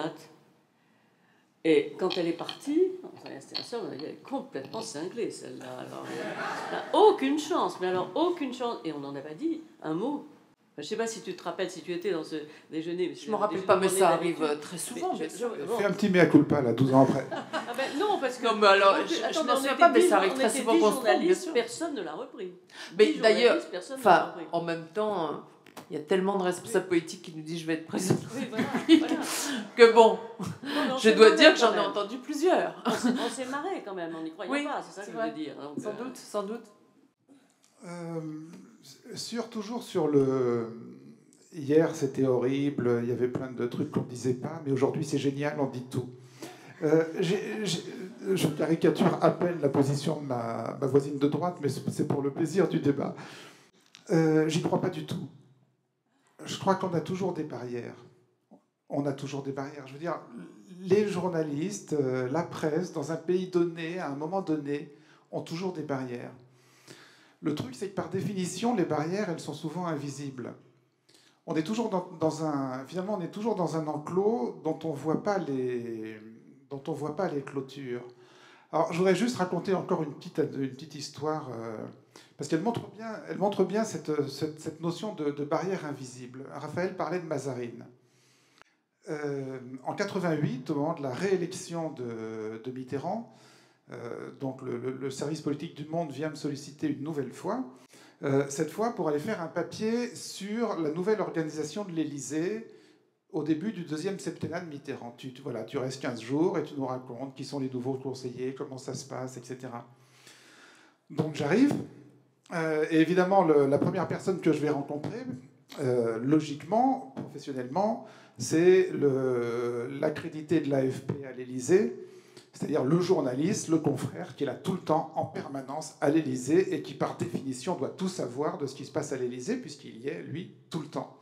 Et quand elle est partie, enfin, elle est complètement cinglée, celle-là. Alors, elle n'a aucune chance, mais alors aucune chance. Et on n'en a pas dit un mot. Je ne sais pas si tu te rappelles, si tu étais dans ce déjeuner. Mais je ne me rappelle pas, mais ça arrive très souvent. Mais je, je, bon. Fais un petit mea culpa, là, douze ans après. Ah ben, non, parce que... Non, mais alors, donc, je, attends, je ne sais pas, mais ça arrive très souvent qu'on se trompe, bien sûr. Personne ne l'a repris. Mais d'ailleurs, enfin, en même temps... Il y a tellement de responsables politiques qui nous disent « je vais être président oui, voilà, voilà. que bon, non, non, je dois dire que j'en ai entendu plusieurs. » On s'est marré quand même, on n'y croyait oui, pas, c'est ça que je veux dire. Donc, sans euh... doute, sans doute. Euh, sur, toujours sur le... Hier, c'était horrible, il y avait plein de trucs qu'on ne disait pas, mais aujourd'hui, c'est génial, on dit tout. Euh, j'ai, j'ai, je caricature à peine la position de ma, ma voisine de droite, mais c'est pour le plaisir du débat. Euh, j'y crois pas du tout. Je crois qu'on a toujours des barrières. On a toujours des barrières. Je veux dire, les journalistes, la presse, dans un pays donné, à un moment donné, ont toujours des barrières. Le truc, c'est que par définition, les barrières, elles sont souvent invisibles. On est toujours dans, dans un, finalement, on est toujours dans un enclos dont on voit pas les, dont on voit pas les clôtures. Alors, je voudrais juste raconter encore une petite, une petite histoire. Euh, Parce qu'elle montre bien, elle montre bien cette, cette, cette notion de, de barrière invisible. Raphaël parlait de Mazarine. Euh, en quatre-vingt-huit, au moment de la réélection de, de Mitterrand, euh, donc le, le, le service politique du Monde vient me solliciter une nouvelle fois, euh, cette fois pour aller faire un papier sur la nouvelle organisation de l'Élysée au début du deuxième septennat de Mitterrand. Tu, tu, voilà, tu restes quinze jours et tu nous racontes qui sont les nouveaux conseillers, comment ça se passe, et cetera. Donc j'arrive. Euh, et évidemment, le, la première personne que je vais rencontrer, euh, logiquement, professionnellement, c'est l'accrédité de l'A F P à l'Élysée, c'est-à-dire le journaliste, le confrère, qui est là tout le temps, en permanence, à l'Élysée, et qui, par définition, doit tout savoir de ce qui se passe à l'Élysée, puisqu'il y est, lui, tout le temps.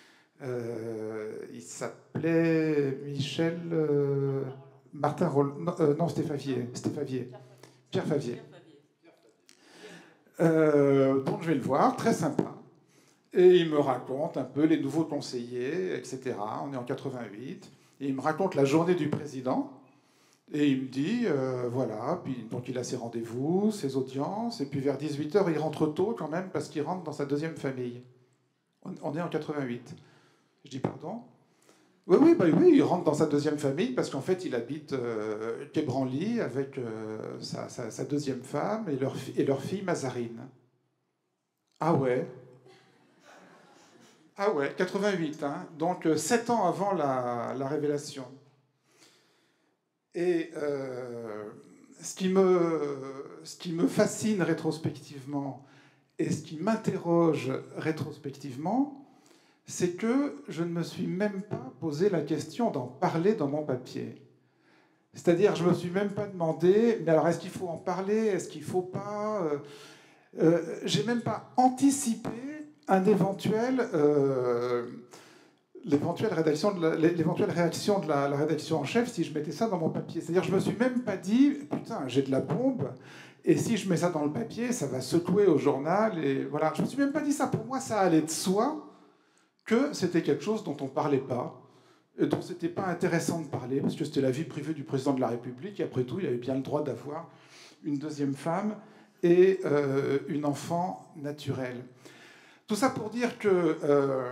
Euh, il s'appelait Michel... Euh, Martin Roll... Non, euh, non c'était Favier. C'était Favier. Pierre Favier. Euh, donc je vais le voir, très sympa. Et il me raconte un peu les nouveaux conseillers, et cetera. On est en quatre-vingt-huit. Et il me raconte la journée du président. Et il me dit, euh, voilà, puis, donc il a ses rendez-vous, ses audiences, et puis vers dix-huit heures, il rentre tôt quand même, parce qu'il rentre dans sa deuxième famille. On, on est en quatre-vingt-huit. Je dis, pardon ? Oui, oui, bah oui, il rentre dans sa deuxième famille parce qu'en fait, il habite euh, Quai Branly avec euh, sa, sa, sa deuxième femme et leur, et leur fille Mazarine. Ah ouais. Ah ouais, quatre-vingt-huit, hein, donc euh, sept ans avant la, la révélation. Et euh, ce, qui me, ce qui me fascine rétrospectivement et ce qui m'interroge rétrospectivement, c'est que je ne me suis même pas posé la question d'en parler dans mon papier. C'est-à-dire, je ne me suis même pas demandé, mais alors est-ce qu'il faut en parler, est-ce qu'il ne faut pas euh, euh, j'ai même pas anticipé un éventuel, euh, l'éventuelle rédaction de la, l'éventuelle réaction de la, la rédaction en chef si je mettais ça dans mon papier. C'est-à-dire, je me suis même pas dit, putain, j'ai de la bombe, et si je mets ça dans le papier, ça va secouer au journal, et voilà. Je me suis même pas dit ça. Pour moi, ça allait de soi que c'était quelque chose dont on ne parlait pas, et dont ce n'était pas intéressant de parler, parce que c'était la vie privée du président de la République, et après tout, il avait bien le droit d'avoir une deuxième femme et euh, une enfant naturelle. Tout ça pour dire que... Euh,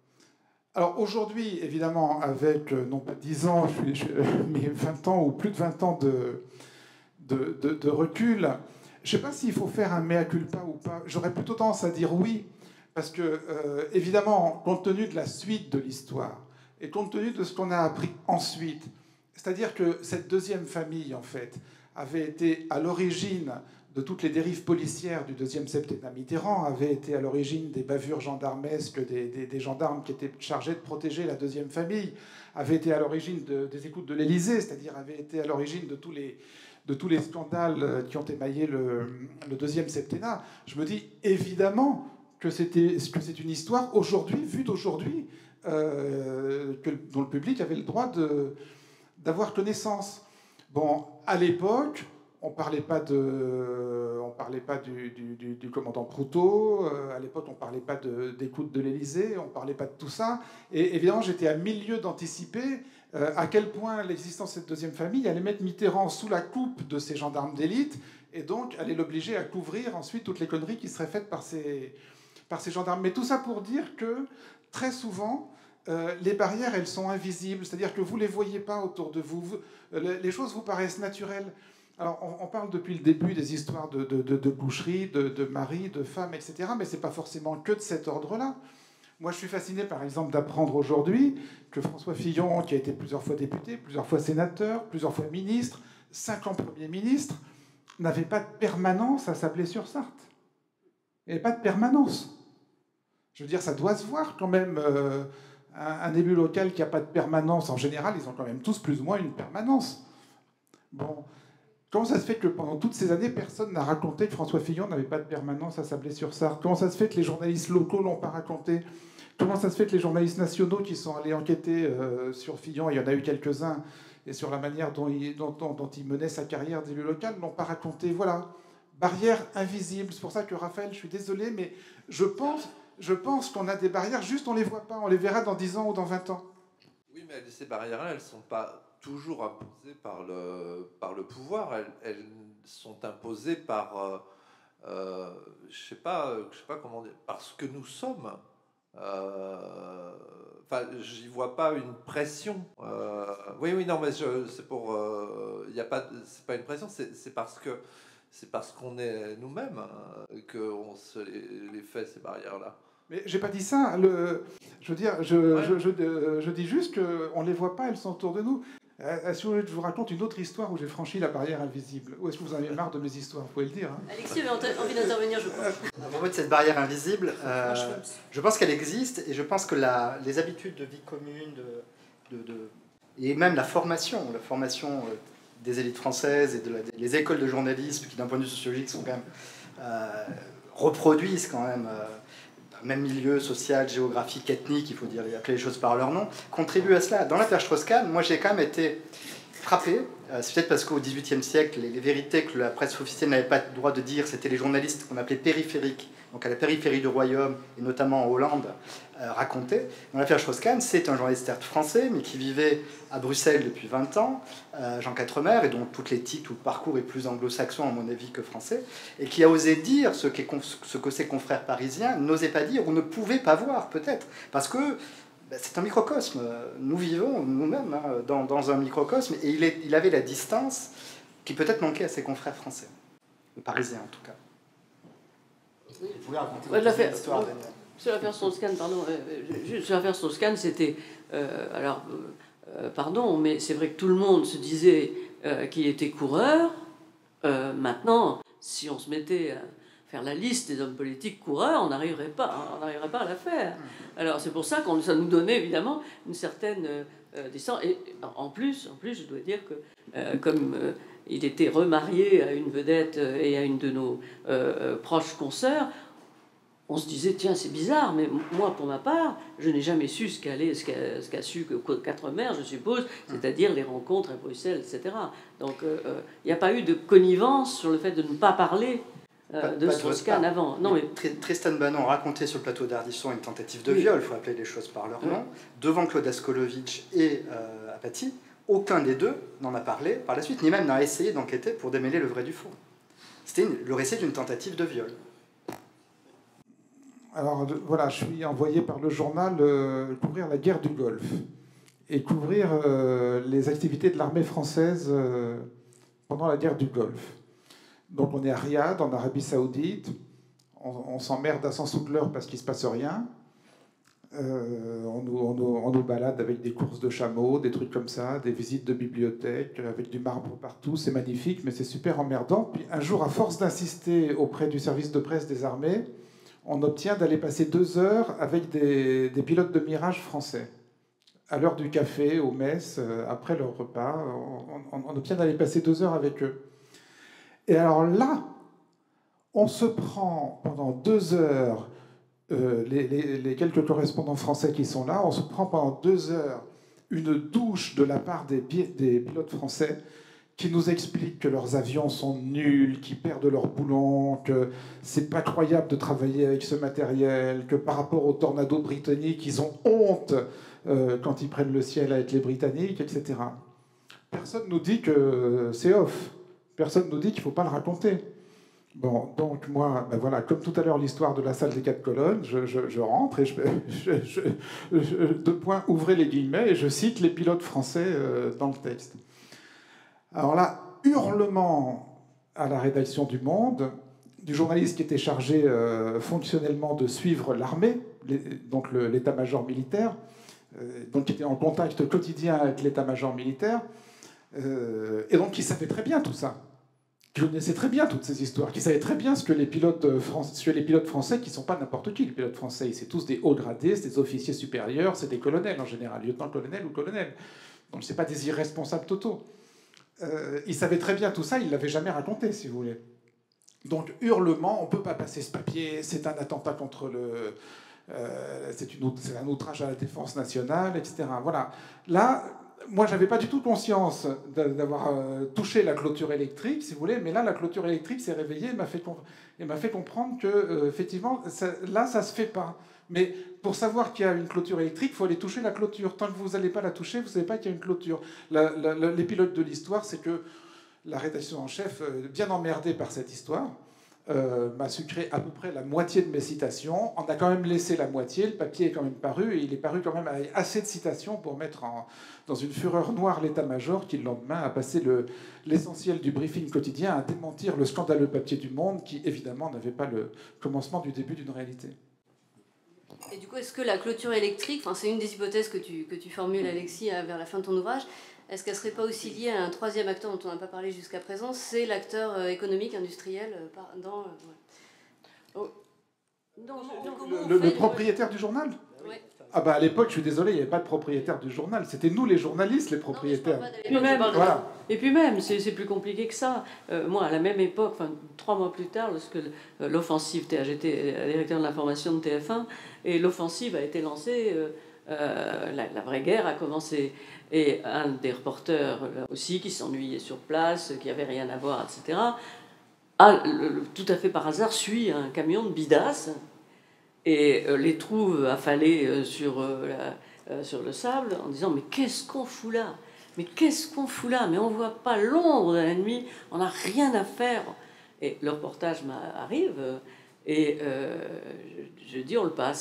alors aujourd'hui, évidemment, avec euh, non pas dix ans, je suis, je, mais vingt ans ou plus de vingt ans de, de, de, de recul, je ne sais pas s'il faut faire un mea culpa ou pas. J'aurais plutôt tendance à dire oui, parce que, euh, évidemment, compte tenu de la suite de l'histoire, et compte tenu de ce qu'on a appris ensuite, c'est-à-dire que cette deuxième famille, en fait, avait été à l'origine de toutes les dérives policières du deuxième septennat Mitterrand, avait été à l'origine des bavures gendarmesques des, des, des gendarmes qui étaient chargés de protéger la deuxième famille, avait été à l'origine de, des écoutes de l'Élysée, c'est-à-dire avait été à l'origine de tous les, de tous les scandales qui ont émaillé le, le deuxième septennat. Je me dis évidemment que, c'était, que c'est une histoire aujourd'hui, vue d'aujourd'hui, euh, que, dont le public avait le droit de, d'avoir connaissance. Bon, à l'époque, on ne parlait pas, de, on parlait pas du, du, du, du commandant Proutot, euh, à l'époque on ne parlait pas de, d'écoute de l'Élysée, on ne parlait pas de tout ça. Et évidemment, j'étais à mille lieues d'anticiper euh, à quel point l'existence de cette deuxième famille allait mettre Mitterrand sous la coupe de ces gendarmes d'élite, et donc allait l'obliger à couvrir ensuite toutes les conneries qui seraient faites par ces, par ces gendarmes. Mais tout ça pour dire que, très souvent, Euh, les barrières, elles sont invisibles, c'est-à-dire que vous ne les voyez pas autour de vous. vous euh, les choses vous paraissent naturelles. Alors, on, on parle depuis le début des histoires de, de, de, de boucherie, de, de mari, de femme, et cetera, mais ce n'est pas forcément que de cet ordre-là. Moi, je suis fasciné, par exemple, d'apprendre aujourd'hui que François Fillon, qui a été plusieurs fois député, plusieurs fois sénateur, plusieurs fois ministre, cinq ans Premier ministre, n'avait pas de permanence à Sablé-sur-Sarthe. Il n'y avait pas de permanence. Je veux dire, ça doit se voir quand même... Euh, Un élu local qui n'a pas de permanence, en général, ils ont quand même tous plus ou moins une permanence. Bon, comment ça se fait que pendant toutes ces années, personne n'a raconté que François Fillon n'avait pas de permanence à Sablé-sur-Sarthe? Comment ça se fait que les journalistes locaux ne l'ont pas raconté? Comment ça se fait que les journalistes nationaux qui sont allés enquêter euh, sur Fillon, il y en a eu quelques-uns, et sur la manière dont il, dont, dont, dont il menait sa carrière d'élu local, ne l'ont pas raconté? Voilà, barrière invisible. C'est pour ça que, Raphaël, je suis désolé, mais je pense... Je pense qu'on a des barrières, juste on ne les voit pas, on les verra dans dix ans ou dans vingt ans. Oui, mais ces barrières-là, elles ne sont pas toujours imposées par le, par le pouvoir, elles, elles sont imposées par, euh, euh, je ne sais pas, je sais pas comment dire, parce que nous sommes. Euh, enfin, j'y vois pas une pression. Euh, oui, oui, non, mais je, c'est pour, il euh, y a pas, c'est pas une pression, c'est, c'est parce que c'est parce qu'on est nous-mêmes hein, qu'on se les, les fait ces barrières-là. Mais j'ai pas dit ça. Le, je veux dire, je, ouais. je, je, je, je dis juste qu'on les voit pas, elles sont autour de nous. Est-ce que vous voulez que je vous raconte une autre histoire où j'ai franchi la barrière invisible? Ou est-ce que vous en avez marre de mes histoires? Vous pouvez le dire. Hein. Alexis avait envie d'intervenir, je crois. À propos de cette barrière invisible, euh, je pense qu'elle existe et je pense que la, les habitudes de vie commune de, de, de, et même la formation, la formation des élites françaises et de la, les écoles de journalisme qui, d'un point de vue sociologique, sont quand même euh, reproduisent quand même. Euh, même milieu social, géographique, ethnique, il faut dire, appeler les choses par leur nom, contribue à cela. Dans l'affaire Strauss-Kahn, moi j'ai quand même été frappé, euh, c'est peut-être parce qu'au dix-huitième siècle, les, les vérités que la presse officielle n'avait pas le droit de dire, c'était les journalistes qu'on appelait périphériques, donc à la périphérie du royaume, et notamment en Hollande, euh, racontaient. Dans l'affaire Strauss-Kahn, c'est un journaliste certes français, mais qui vivait à Bruxelles depuis vingt ans, euh, Jean Quatremer, et dont toutes les titres, tout le parcours est plus anglo-saxon à mon avis que français, et qui a osé dire ce, qu'est, ce que ses confrères parisiens n'osaient pas dire ou ne pouvaient pas voir peut-être, parce que ben, c'est un microcosme. Nous vivons nous-mêmes hein, dans, dans un microcosme, et il, est, il avait la distance qui peut-être manquait à ses confrères français, parisiens en tout cas. Oui. Vous pouvez raconter ouais, votre histoire, Daniel. Sur l'affaire Strauss-Kahn, pardon, euh, juste sur l'affaire Strauss-Kahn, c'était euh, alors. Euh, pardon, mais c'est vrai que tout le monde se disait euh, qu'il était coureur. Euh, maintenant, si on se mettait à faire la liste des hommes politiques coureurs, on n'arriverait pas, hein, on n'arriverait pas à la faire. Alors c'est pour ça que ça nous donnait évidemment une certaine euh, distance. Et en plus, en plus, je dois dire que euh, comme euh, il était remarié à une vedette et à une de nos euh, proches consoeurs, on se disait, tiens, c'est bizarre, mais moi, pour ma part, je n'ai jamais su ce qu'a, ce qu'a, ce qu'a su que Quatremer, je suppose, c'est-à-dire les rencontres à Bruxelles, et cetera. Donc, il euh, n'y a pas eu de connivence sur le fait de ne pas parler euh, de Strauss-Kahn avant. Non, mais... Tristan Bannon racontait sur le plateau d'Ardisson une tentative de oui. viol, il faut appeler les choses par leur nom, oui. devant Claude Askolovitch et euh, Apathy. Aucun des deux n'en a parlé par la suite, ni même n'a essayé d'enquêter pour démêler le vrai du faux. C'était le récit d'une tentative de viol. Alors voilà, je suis envoyé par le journal euh, couvrir la guerre du Golfe et couvrir euh, les activités de l'armée française euh, pendant la guerre du Golfe. Donc on est à Riyad, en Arabie Saoudite, on, on s'emmerde à cent sous de l'heure parce qu'il ne se passe rien. Euh, on, nous, on, nous, on nous balade avec des courses de chameaux, des trucs comme ça, des visites de bibliothèques, avec du marbre partout, c'est magnifique, mais c'est super emmerdant. Puis un jour, à force d'insister auprès du service de presse des armées, on obtient d'aller passer deux heures avec des, des pilotes de Mirage français. À l'heure du café, au mess, après leur repas, on, on, on obtient d'aller passer deux heures avec eux. Et alors là, on se prend pendant deux heures, euh, les, les, les quelques correspondants français qui sont là, on se prend pendant deux heures une douche de la part des, des pilotes français qui nous expliquent que leurs avions sont nuls, qu'ils perdent leur boulon, que c'est pas croyable de travailler avec ce matériel, que par rapport aux tornados britanniques, ils ont honte euh, quand ils prennent le ciel avec les Britanniques, et cetera. Personne nous dit que c'est off. Personne nous dit qu'il ne faut pas le raconter. Bon, donc moi, ben voilà, comme tout à l'heure l'histoire de la salle des quatre colonnes, je, je, je rentre et je, je, je, je deux points, ouvrez les guillemets, et je cite les pilotes français euh, dans le texte. Alors là, hurlement à la rédaction du Monde, du journaliste qui était chargé euh, fonctionnellement de suivre l'armée, donc l'état-major militaire, euh, donc qui était en contact quotidien avec l'état-major militaire, euh, et donc qui savait très bien tout ça, qui connaissait très bien toutes ces histoires, qui savait très bien ce que les pilotes, français, ce que les pilotes français, qui ne sont pas n'importe qui, les pilotes français, c'est tous des hauts gradés, c'est des officiers supérieurs, c'est des colonels en général, lieutenant-colonel ou colonel. Donc ce n'est pas des irresponsables totaux. Euh, il savait très bien tout ça, il ne l'avait jamais raconté, si vous voulez. Donc, hurlement, on ne peut pas passer ce papier, c'est un attentat contre le... Euh, c'est un outrage à la défense nationale, et cetera. Voilà. Là, moi, je n'avais pas du tout conscience d'avoir euh, touché la clôture électrique, si vous voulez, mais là, la clôture électrique s'est réveillée et m'a fait, fait comprendre que, euh, effectivement, ça, là, ça ne se fait pas. Mais pour savoir qu'il y a une clôture électrique, il faut aller toucher la clôture. Tant que vous n'allez pas la toucher, vous ne savez pas qu'il y a une clôture. La, la, la, les pilotes de l'histoire, c'est que la rédaction en chef, bien emmerdée par cette histoire, euh, m'a sucré à peu près la moitié de mes citations. On a quand même laissé la moitié, le papier est quand même paru, et il est paru quand même avec assez de citations pour mettre en, dans une fureur noire l'état-major qui, le lendemain, a passé l'essentiel du briefing quotidien à démentir le scandaleux papier du Monde qui, évidemment, n'avait pas le commencement du début d'une réalité. Et du coup, est-ce que la clôture électrique, enfin, c'est une des hypothèses que tu, que tu formules, Alexis, vers la fin de ton ouvrage, est-ce qu'elle ne serait pas aussi liée à un troisième acteur dont on n'a pas parlé jusqu'à présent, c'est l'acteur euh, économique, industriel, euh, dans... Euh, ouais. oh. dans, dans le, le, le propriétaire du journal? Ouais. Ah bah à l'époque, je suis désolé, il n'y avait pas de propriétaire du journal. C'était nous, les journalistes, les propriétaires. Non, et, puis même, voilà. et puis même, c'est plus compliqué que ça. Euh, moi, à la même époque, enfin, trois mois plus tard, lorsque l'offensive, j'étais directeur de l'information de T F un, et l'offensive a été lancée, euh, euh, la, la vraie guerre a commencé. Et un des reporters là aussi, qui s'ennuyait sur place, qui n'avait rien à voir, et cetera, a, le, tout à fait par hasard, suit un camion de bidasse et euh, les trouve affalés euh, sur, euh, la, euh, sur le sable en disant « Mais qu'est-ce qu'on fout là? Mais qu'est-ce qu'on fout là? Mais on ne voit pas l'ombre de la nuit, on n'a rien à faire. » Et le reportage arrive et euh, je, je dis « On le passe. »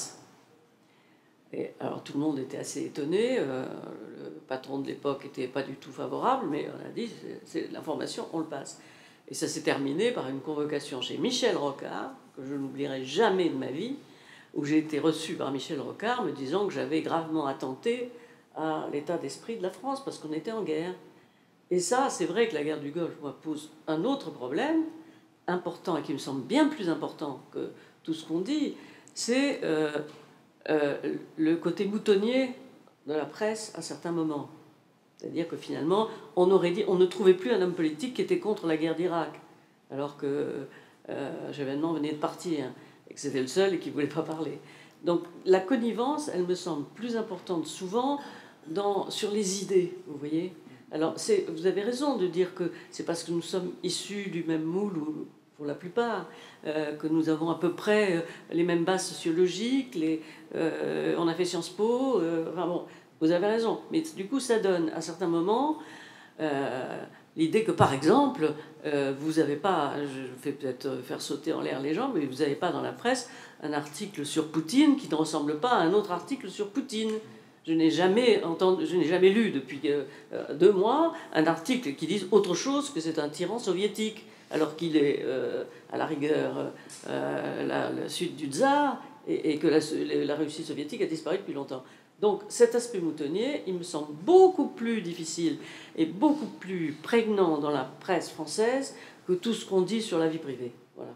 Et alors tout le monde était assez étonné, euh, le patron de l'époque n'était pas du tout favorable, mais on a dit « C'est l'information, on le passe. » Et ça s'est terminé par une convocation chez Michel Rocard, que je n'oublierai jamais de ma vie, où j'ai été reçu par Michel Rocard me disant que j'avais gravement attenté à l'état d'esprit de la France, parce qu'on était en guerre. Et ça, c'est vrai que la guerre du Golfe moi, pose un autre problème, important, et qui me semble bien plus important que tout ce qu'on dit, c'est euh, euh, le côté moutonnier de la presse à certains moments. C'est-à-dire que finalement, on aurait dit, on ne trouvait plus un homme politique qui était contre la guerre d'Irak, alors que euh, Chevènement venait de partir, et que c'était le seul et qui ne voulait pas parler. Donc la connivence, elle me semble plus importante souvent dans, sur les idées, vous voyez. Alors vous avez raison de dire que c'est parce que nous sommes issus du même moule, ou pour la plupart, euh, que nous avons à peu près les mêmes bases sociologiques, les, euh, on a fait Sciences Po, euh, enfin bon, vous avez raison. Mais du coup, ça donne à certains moments euh, l'idée que, par exemple, euh, vous n'avez pas, je fais peut-être faire sauter en l'air les gens, mais vous n'avez pas dans la presse un article sur Poutine qui ne ressemble pas à un autre article sur Poutine. Je n'ai jamais entendu, je n'ai jamais lu depuis euh, deux mois un article qui dise autre chose que c'est un tyran soviétique, alors qu'il est euh, à la rigueur euh, la, la suite du tsar et, et que la, la Russie soviétique a disparu depuis longtemps. Donc cet aspect moutonnier, il me semble beaucoup plus difficile et beaucoup plus prégnant dans la presse française que tout ce qu'on dit sur la vie privée. Voilà.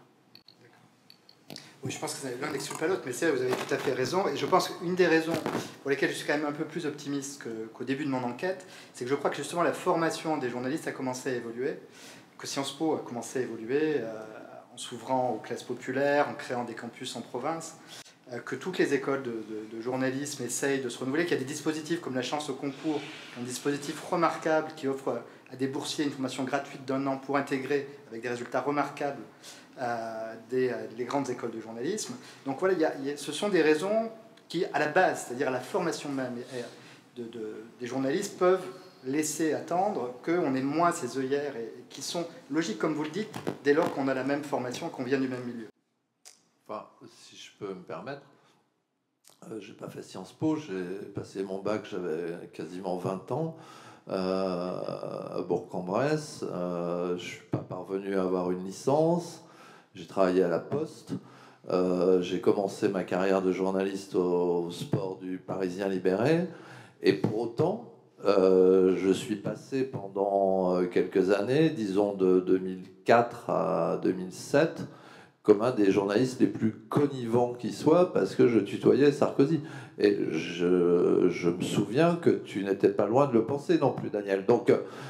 Oui, je pense que l'un n'exclut pas l'autre, mais c'est vrai, vous avez tout à fait raison. Et je pense qu'une des raisons pour lesquelles je suis quand même un peu plus optimiste qu'au début de mon enquête, c'est que je crois que justement la formation des journalistes a commencé à évoluer, que Sciences Po a commencé à évoluer euh, en s'ouvrant aux classes populaires, en créant des campus en province, euh, que toutes les écoles de, de, de journalisme essayent de se renouveler, qu'il y a des dispositifs comme la Chance au concours, un dispositif remarquable qui offre à des boursiers une formation gratuite d'un an pour intégrer avec des résultats remarquables Euh, des, euh, les grandes écoles de journalisme. Donc voilà, il y a, il y a, ce sont des raisons qui, à la base, c'est-à-dire à la formation même de, de, des journalistes, peuvent laisser attendre qu'on ait moins ces œillères et, et qui sont logiques, comme vous le dites, dès lors qu'on a la même formation, qu'on vient du même milieu. Enfin, si je peux me permettre, euh, j'ai pas fait Sciences Po, j'ai passé mon bac, j'avais quasiment vingt ans. Euh, à Bourg-en-Bresse, euh, je suis pas parvenu à avoir une licence. J'ai travaillé à la Poste. Euh, j'ai commencé ma carrière de journaliste au, au sport du Parisien Libéré. Et pour autant, euh, je suis passé pendant quelques années, disons de deux mille quatre à deux mille sept, comme un des journalistes les plus connivants qui soit, parce que je tutoyais Sarkozy. Et je, je me souviens que tu n'étais pas loin de le penser non plus, Daniel. Donc,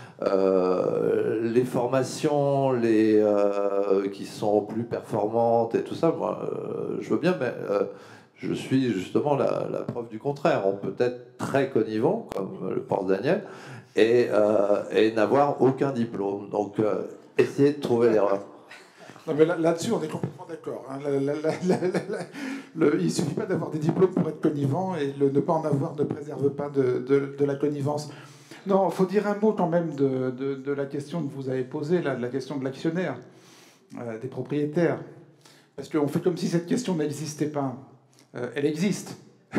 euh, les formations les, euh, qui sont plus performantes et tout ça, moi, euh, je veux bien, mais euh, je suis justement la, la preuve du contraire. On peut être très connivant, comme le pense Daniel, et, euh, et n'avoir aucun diplôme. Donc, euh, essayez de trouver l'erreur. Non, mais là, là-dessus, on est complètement d'accord. Hein. La, la, la, le, il ne suffit pas d'avoir des diplômes pour être connivant, et le ne pas en avoir ne préserve pas de, de, de la connivence. Non, il faut dire un mot quand même de, de, de la question que vous avez posée, là, de la question de l'actionnaire, euh, des propriétaires. Parce qu'on fait comme si cette question n'existait pas. Euh, elle existe.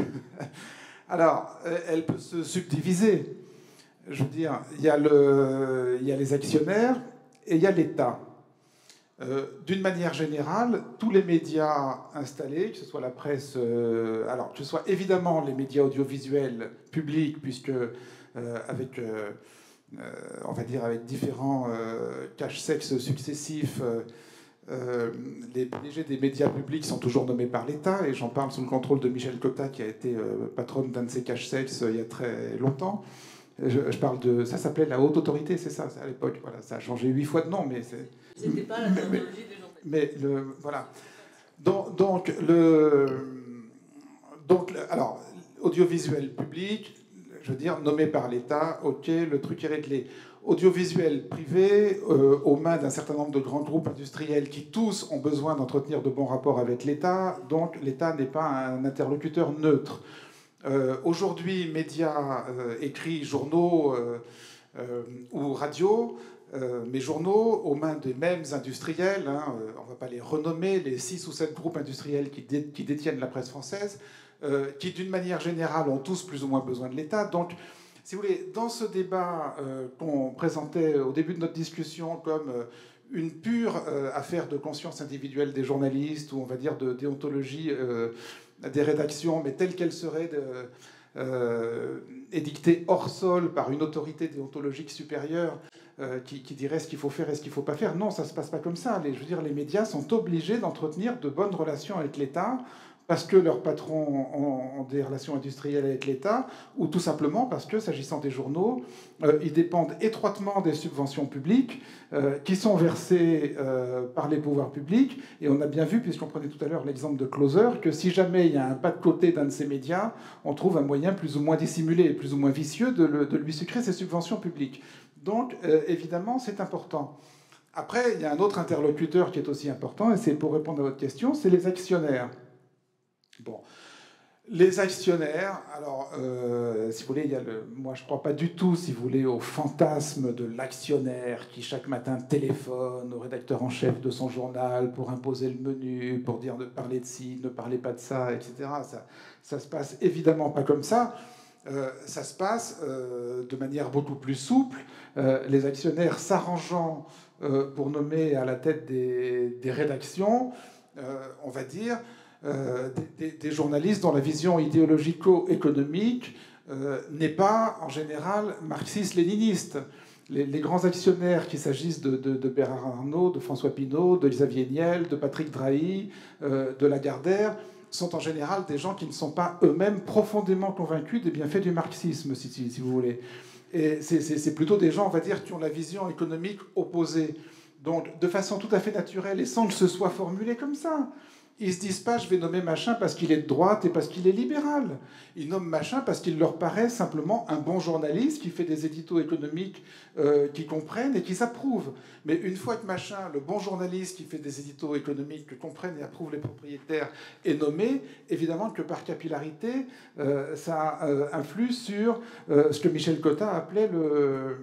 Alors, elle peut se subdiviser. Je veux dire, il y a, le, il y a les actionnaires et il y a l'État. Euh, d'une manière générale, tous les médias installés, que ce soit la presse, euh, alors que ce soit évidemment les médias audiovisuels publics, puisque euh, avec, euh, euh, on va dire, avec différents euh, cache-sexes successifs, euh, euh, les P D G des médias publics sont toujours nommés par l'État, et j'en parle sous le contrôle de Michel Cotta, qui a été euh, patronne d'un de ces cache-sexes euh, il y a très longtemps. Je, je parle de... Ça s'appelait la haute autorité, c'est ça, à l'époque. Voilà, ça a changé huit fois de nom, mais c'est... C'était pas la terminologie des journalistes. Mais le... Voilà. Donc, donc, le... Donc, alors, audiovisuel public, je veux dire, nommé par l'État, ok, le truc est réglé. Audiovisuel privé, euh, aux mains d'un certain nombre de grands groupes industriels qui tous ont besoin d'entretenir de bons rapports avec l'État, donc l'État n'est pas un interlocuteur neutre. Euh, Aujourd'hui, médias euh, écrits, journaux euh, euh, ou radio, euh, mais journaux aux mains des mêmes industriels, hein, euh, on ne va pas les renommer, les six ou sept groupes industriels qui, dé qui détiennent la presse française, euh, qui d'une manière générale ont tous plus ou moins besoin de l'État. Donc, si vous voulez, dans ce débat euh, qu'on présentait au début de notre discussion comme euh, une pure euh, affaire de conscience individuelle des journalistes, ou on va dire de déontologie euh, des rédactions, mais telle qu'elle serait de, euh, édictée hors sol par une autorité déontologique supérieure euh, qui, qui dirait ce qu'il faut faire et ce qu'il ne faut pas faire. Non, ça ne se passe pas comme ça. Les, je veux dire, les médias sont obligés d'entretenir de bonnes relations avec l'État parce que leurs patrons ont, ont des relations industrielles avec l'État, ou tout simplement parce que, s'agissant des journaux, euh, ils dépendent étroitement des subventions publiques euh, qui sont versées euh, par les pouvoirs publics. Et on a bien vu, puisqu'on prenait tout à l'heure l'exemple de Closer, que si jamais il y a un pas de côté d'un de ces médias, on trouve un moyen plus ou moins dissimulé et plus ou moins vicieux de, le, de lui sucrer ses subventions publiques. Donc, euh, évidemment, c'est important. Après, il y a un autre interlocuteur qui est aussi important, et c'est pour répondre à votre question, c'est les actionnaires. Bon. Les actionnaires, alors, euh, si vous voulez, il y a le, moi je ne crois pas du tout, si vous voulez, au fantasme de l'actionnaire qui chaque matin téléphone au rédacteur en chef de son journal pour imposer le menu, pour dire ne parlez de ci, ne parlez pas de ça, et cetera. Ça, ça se passe évidemment pas comme ça. Euh, ça se passe euh, de manière beaucoup plus souple. Euh, les actionnaires s'arrangeant euh, pour nommer à la tête des, des rédactions, euh, on va dire, Euh, des, des journalistes dont la vision idéologico-économique euh, n'est pas, en général, marxiste-léniniste. Les, les grands actionnaires, qu'il s'agisse de, de, de Bernard Arnault, de François Pinault, de Xavier Niel, de Patrick Drahi, euh, de Lagardère, sont en général des gens qui ne sont pas eux-mêmes profondément convaincus des bienfaits du marxisme, si, si, si vous voulez. Et c'est plutôt des gens, on va dire, qui ont la vision économique opposée. Donc, de façon tout à fait naturelle, et sans que ce soit formulé comme ça. Ils se disent pas, je vais nommer machin parce qu'il est de droite et parce qu'il est libéral. Ils nomment machin parce qu'il leur paraît simplement un bon journaliste qui fait des éditos économiques euh, qui comprennent et qui s'approuvent. Mais une fois que machin, le bon journaliste qui fait des éditos économiques que comprennent et approuvent les propriétaires, est nommé, évidemment que par capillarité, euh, ça euh, influe sur euh, ce que Michel Cotta appelait le...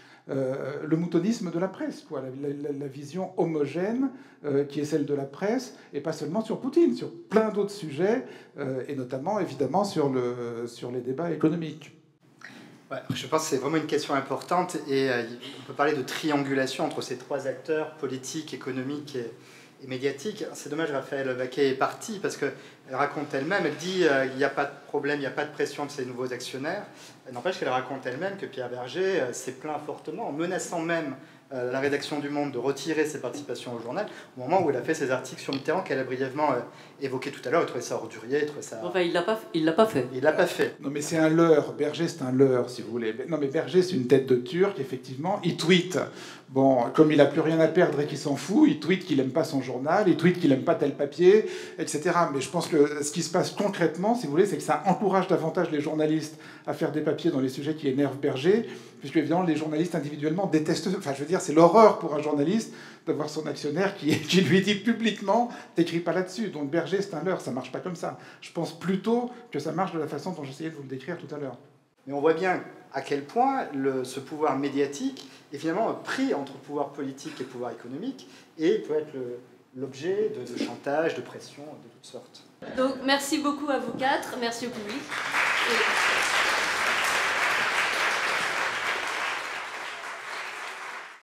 Euh, le moutonisme de la presse, quoi, la, la, la vision homogène euh, qui est celle de la presse, et pas seulement sur Poutine, sur plein d'autres sujets, euh, et notamment, évidemment, sur, le, sur les débats économiques. Ouais, je pense que c'est vraiment une question importante, et euh, on peut parler de triangulation entre ces trois acteurs, politiques, économiques et, et médiatiques. C'est dommage, Raphaël Vaquet est partie, parce qu'elle raconte elle-même, elle dit euh, il n'y a pas de problème, il n'y a pas de pression de ces nouveaux actionnaires. N'empêche qu'elle raconte elle-même que Pierre Berger euh, s'est plaint fortement, en menaçant même euh, la rédaction du Monde de retirer ses participations au journal, au moment où elle a fait ses articles sur Mitterrand qu'elle a brièvement euh, évoqué tout à l'heure. Il trouvait ça ordurier, il trouvait ça... Enfin, il l'a pas, il l'a pas fait. Il l'a pas fait. Non, mais c'est un leurre. Berger, c'est un leurre, si vous voulez. Non, mais Berger, c'est une tête de Turc, effectivement. Il tweet. Bon, comme il n'a plus rien à perdre et qu'il s'en fout, il tweet qu'il n'aime pas son journal, il tweet qu'il n'aime pas tel papier, et cetera. Mais je pense que ce qui se passe concrètement, si vous voulez, c'est que ça encourage davantage les journalistes à faire des papiers dans les sujets qui énervent Berger, puisque évidemment les journalistes individuellement détestent... Enfin, je veux dire, c'est l'horreur pour un journaliste d'avoir son actionnaire qui, qui lui dit publiquement « t'écris pas là-dessus ». Donc Berger, c'est un leurre, ça marche pas comme ça. Je pense plutôt que ça marche de la façon dont j'essayais de vous le décrire tout à l'heure. Mais on voit bien à quel point le, ce pouvoir médiatique est finalement pris entre pouvoir politique et pouvoir économique, et peut être l'objet de, de chantage, de pression, de toutes sortes. Donc merci beaucoup à vous quatre, merci au public. Et...